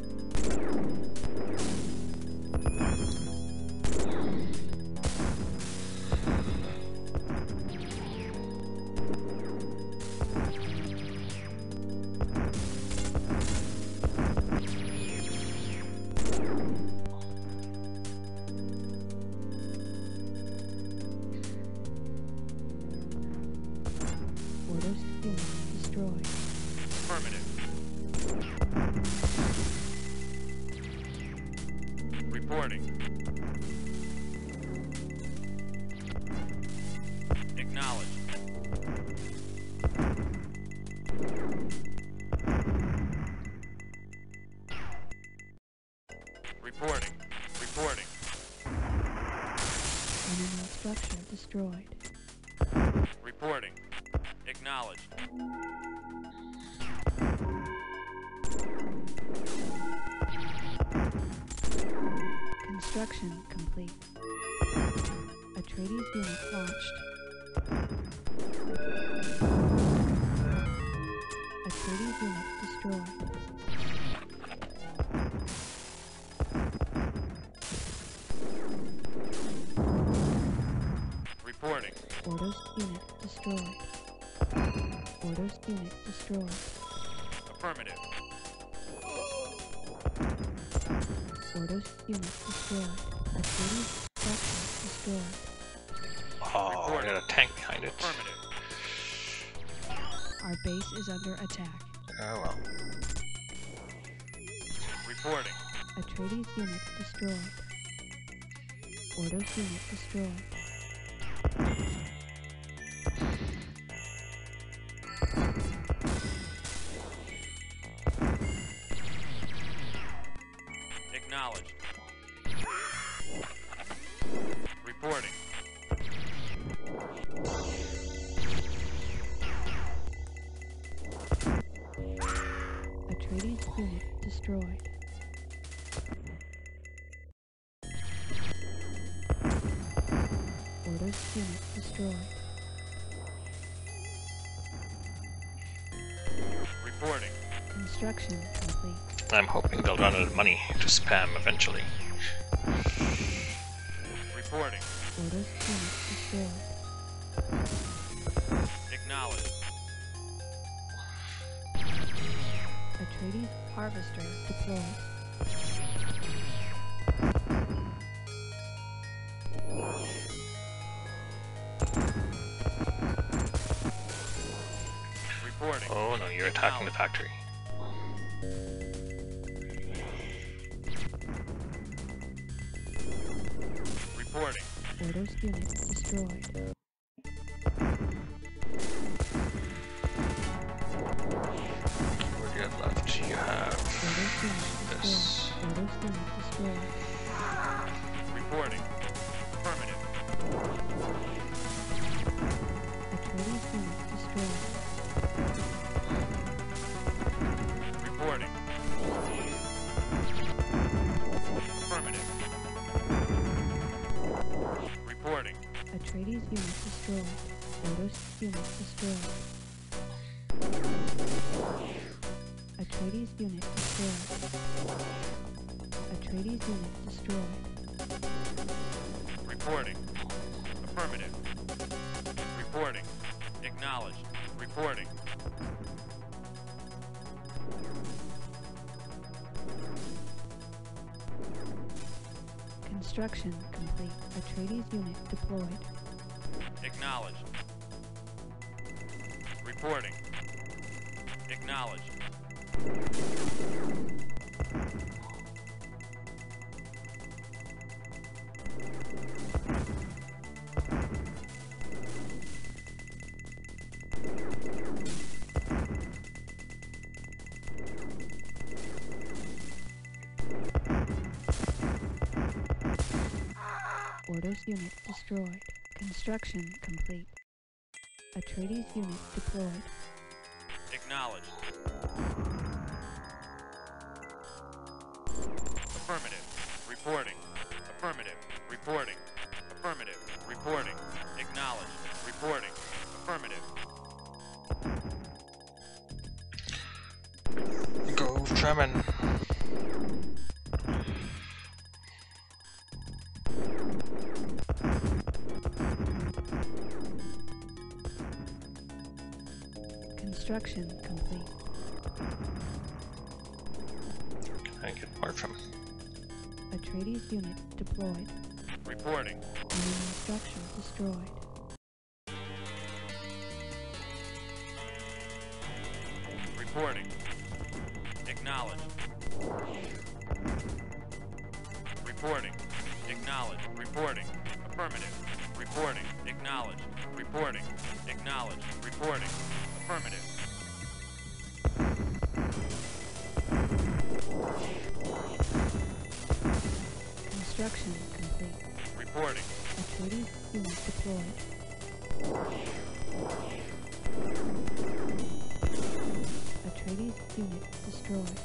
Ordos unit destroyed.
Affirmative. Reporting. Acknowledged. Reporting. Reporting.
Enemy structure destroyed.
Reporting. Acknowledged.
Construction complete. Atreides unit launched. Atreides unit destroyed.
Reporting.
Ordos unit destroyed. Ordos unit destroyed.
Affirmative.
Ordos unit destroyed. Atreides structure destroyed.
Oh, I got a tank behind it.
Affirmative.
Our base is under attack.
Oh well.
Reporting.
Atreides unit destroyed. Ordos unit destroyed.
Acknowledged. Reporting.
Atreides unit destroyed. Ordos unit destroyed.
Reporting.
Construction complete.
I'm hoping they'll run out of money to spam eventually.
Reporting.
Ordos unit destroyed.
Acknowledged.
Atreides harvester deployed.
Reporting.
Oh no, you're attacking the factory.
Reporting.
Ordos unit destroyed.
What do you have left? You have
Ordos unit
this.
destroyed. Ordos unit destroyed.
Reporting. Affirmative.
Atreides unit destroyed.
Reporting. Affirmative. Reporting.
Atreides unit destroyed. Ordos unit destroyed. Atreides unit destroyed. Atreides unit destroyed.
Reporting. Affirmative. Reporting. Acknowledged. Reporting.
Construction complete. Atreides unit deployed.
Acknowledged. Reporting. Acknowledged.
Ordos unit destroyed. Construction complete. Atreides unit deployed.
Acknowledged. Affirmative. Reporting. Affirmative. Reporting. Affirmative. Reporting. Acknowledged. Reporting. Affirmative.
Go, Fremen.
Construction complete.
I get more from.
Atreides unit deployed.
Reporting.
Enemy structure destroyed.
Reporting. Acknowledged. Reporting. Acknowledged. Reporting. Affirmative. Reporting. Acknowledged. Reporting. Acknowledged. Reporting. Affirmative.
Construction complete.
Reporting.
Atreides unit deployed. Atreides unit destroyed.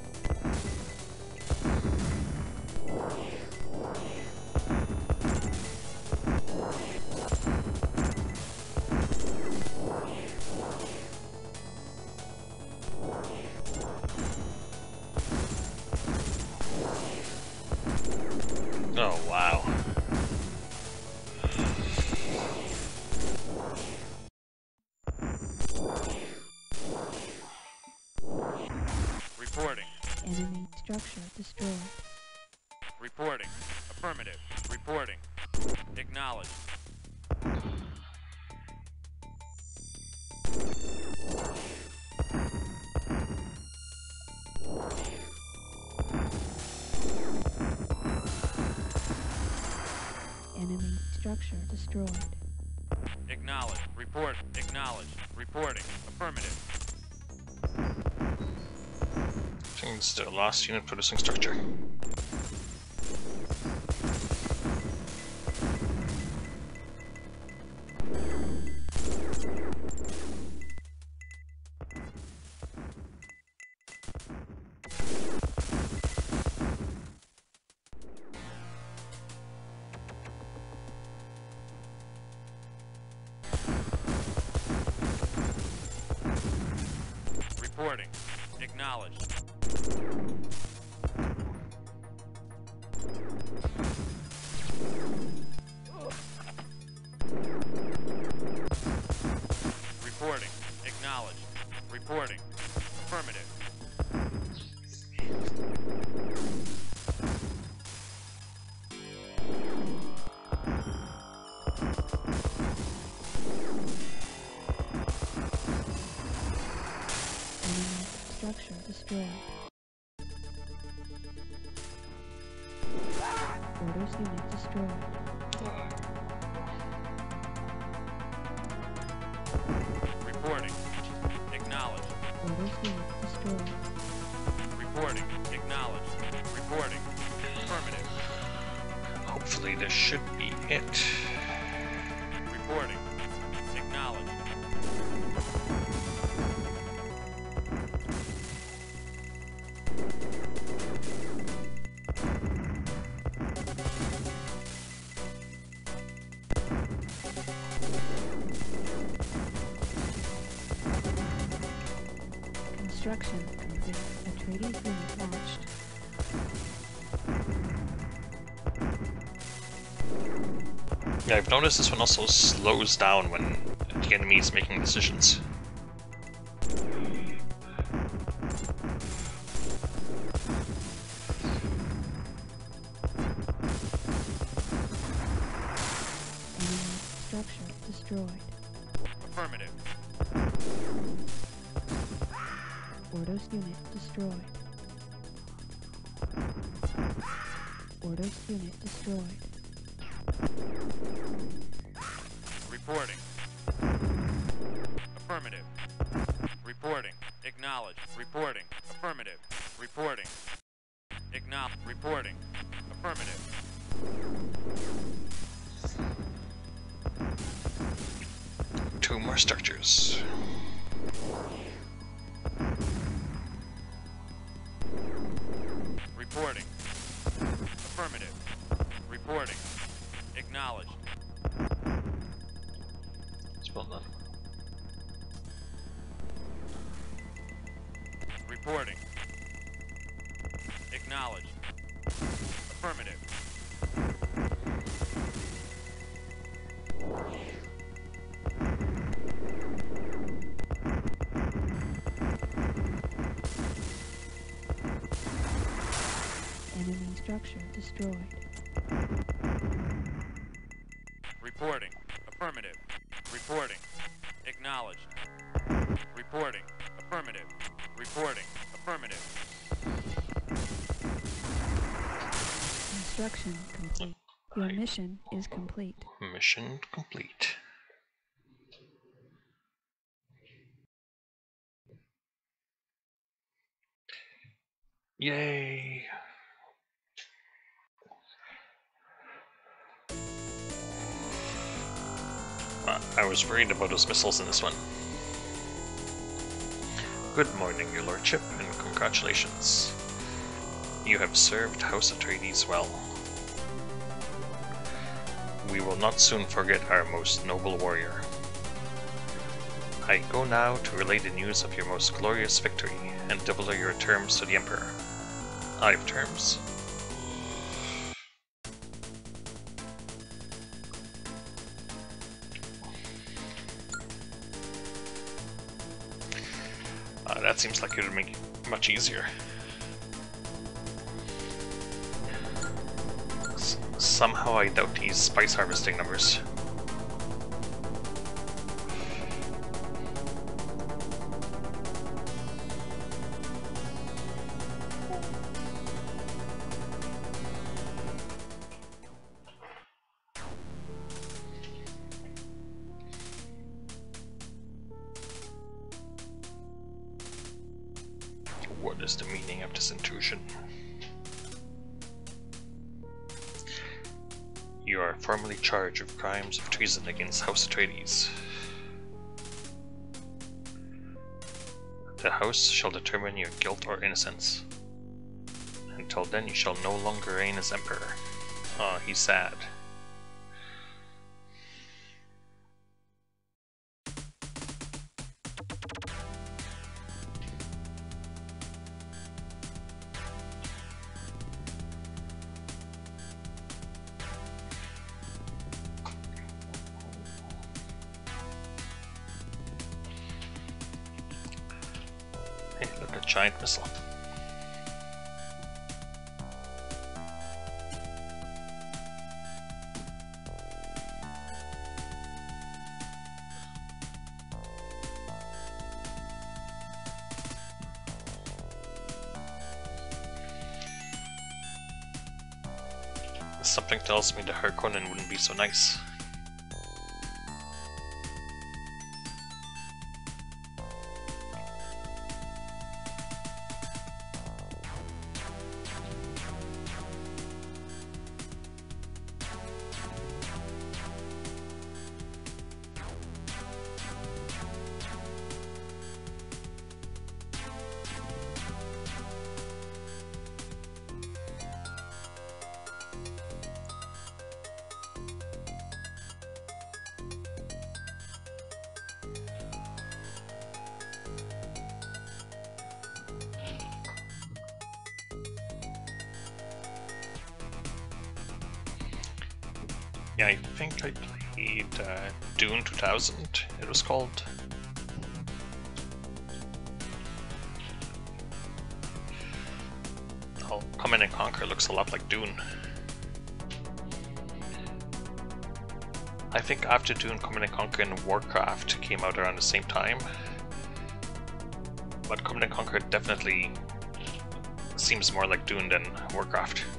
Oh wow.
Reporting.
Enemy structure destroyed.
Reporting. Affirmative. Reporting. Acknowledged.
Enemy structure destroyed.
Acknowledged. Report. Acknowledged. Reporting. Affirmative.
Change the last unit producing structure.
Reporting. Acknowledged. Reporting. Acknowledged. Reporting. Affirmative.
structure destroyed. Orders unit destroyed.
Reporting. Acknowledged.
Orders unit destroyed.
Reporting. Acknowledged. Reporting. Affirmative.
Hopefully this should be it.
Reporting. Acknowledged.
Construction complete. Atreides unit launched.
Yeah, I've noticed this one also slows down when the enemy is making decisions.
Enemy structure destroyed.
Affirmative.
Orders unit destroyed. Orders unit destroyed.
Reporting. Affirmative. Reporting. Acknowledged. Reporting. Affirmative. Reporting. Acknowledged. Reporting. Affirmative.
Two more structures.
Reporting. Affirmative. Reporting. Acknowledged.
It's well done.
Reporting. Acknowledged. Affirmative.
Enemy structure destroyed.
Reporting. Affirmative. Reporting. Acknowledged. Reporting. Affirmative. Reporting. Affirmative.
Construction complete. Your mission is complete.
Mission complete. Yay! I was worried about those missiles in this one. Good morning, your lordship, and congratulations. You have served House Atreides well. We will not soon forget our most noble warrior. I go now to relay the news of your most glorious victory and double your terms to the Emperor. I have terms. That seems like it would make it much easier. Somehow I doubt these spice harvesting numbers. What is the meaning of this intrusion? You are formally charged of crimes of treason against House Atreides. The House shall determine your guilt or innocence. Until then you shall no longer reign as Emperor. Oh, he's sad. Hey, look, a giant missile. something tells me that Harkonnen wouldn't be so nice. Yeah, I think I played Dune 2000, it was called. Oh, Command and Conquer looks a lot like Dune. I think after Dune, Command and Conquer and Warcraft came out around the same time. But Command and Conquer definitely seems more like Dune than Warcraft.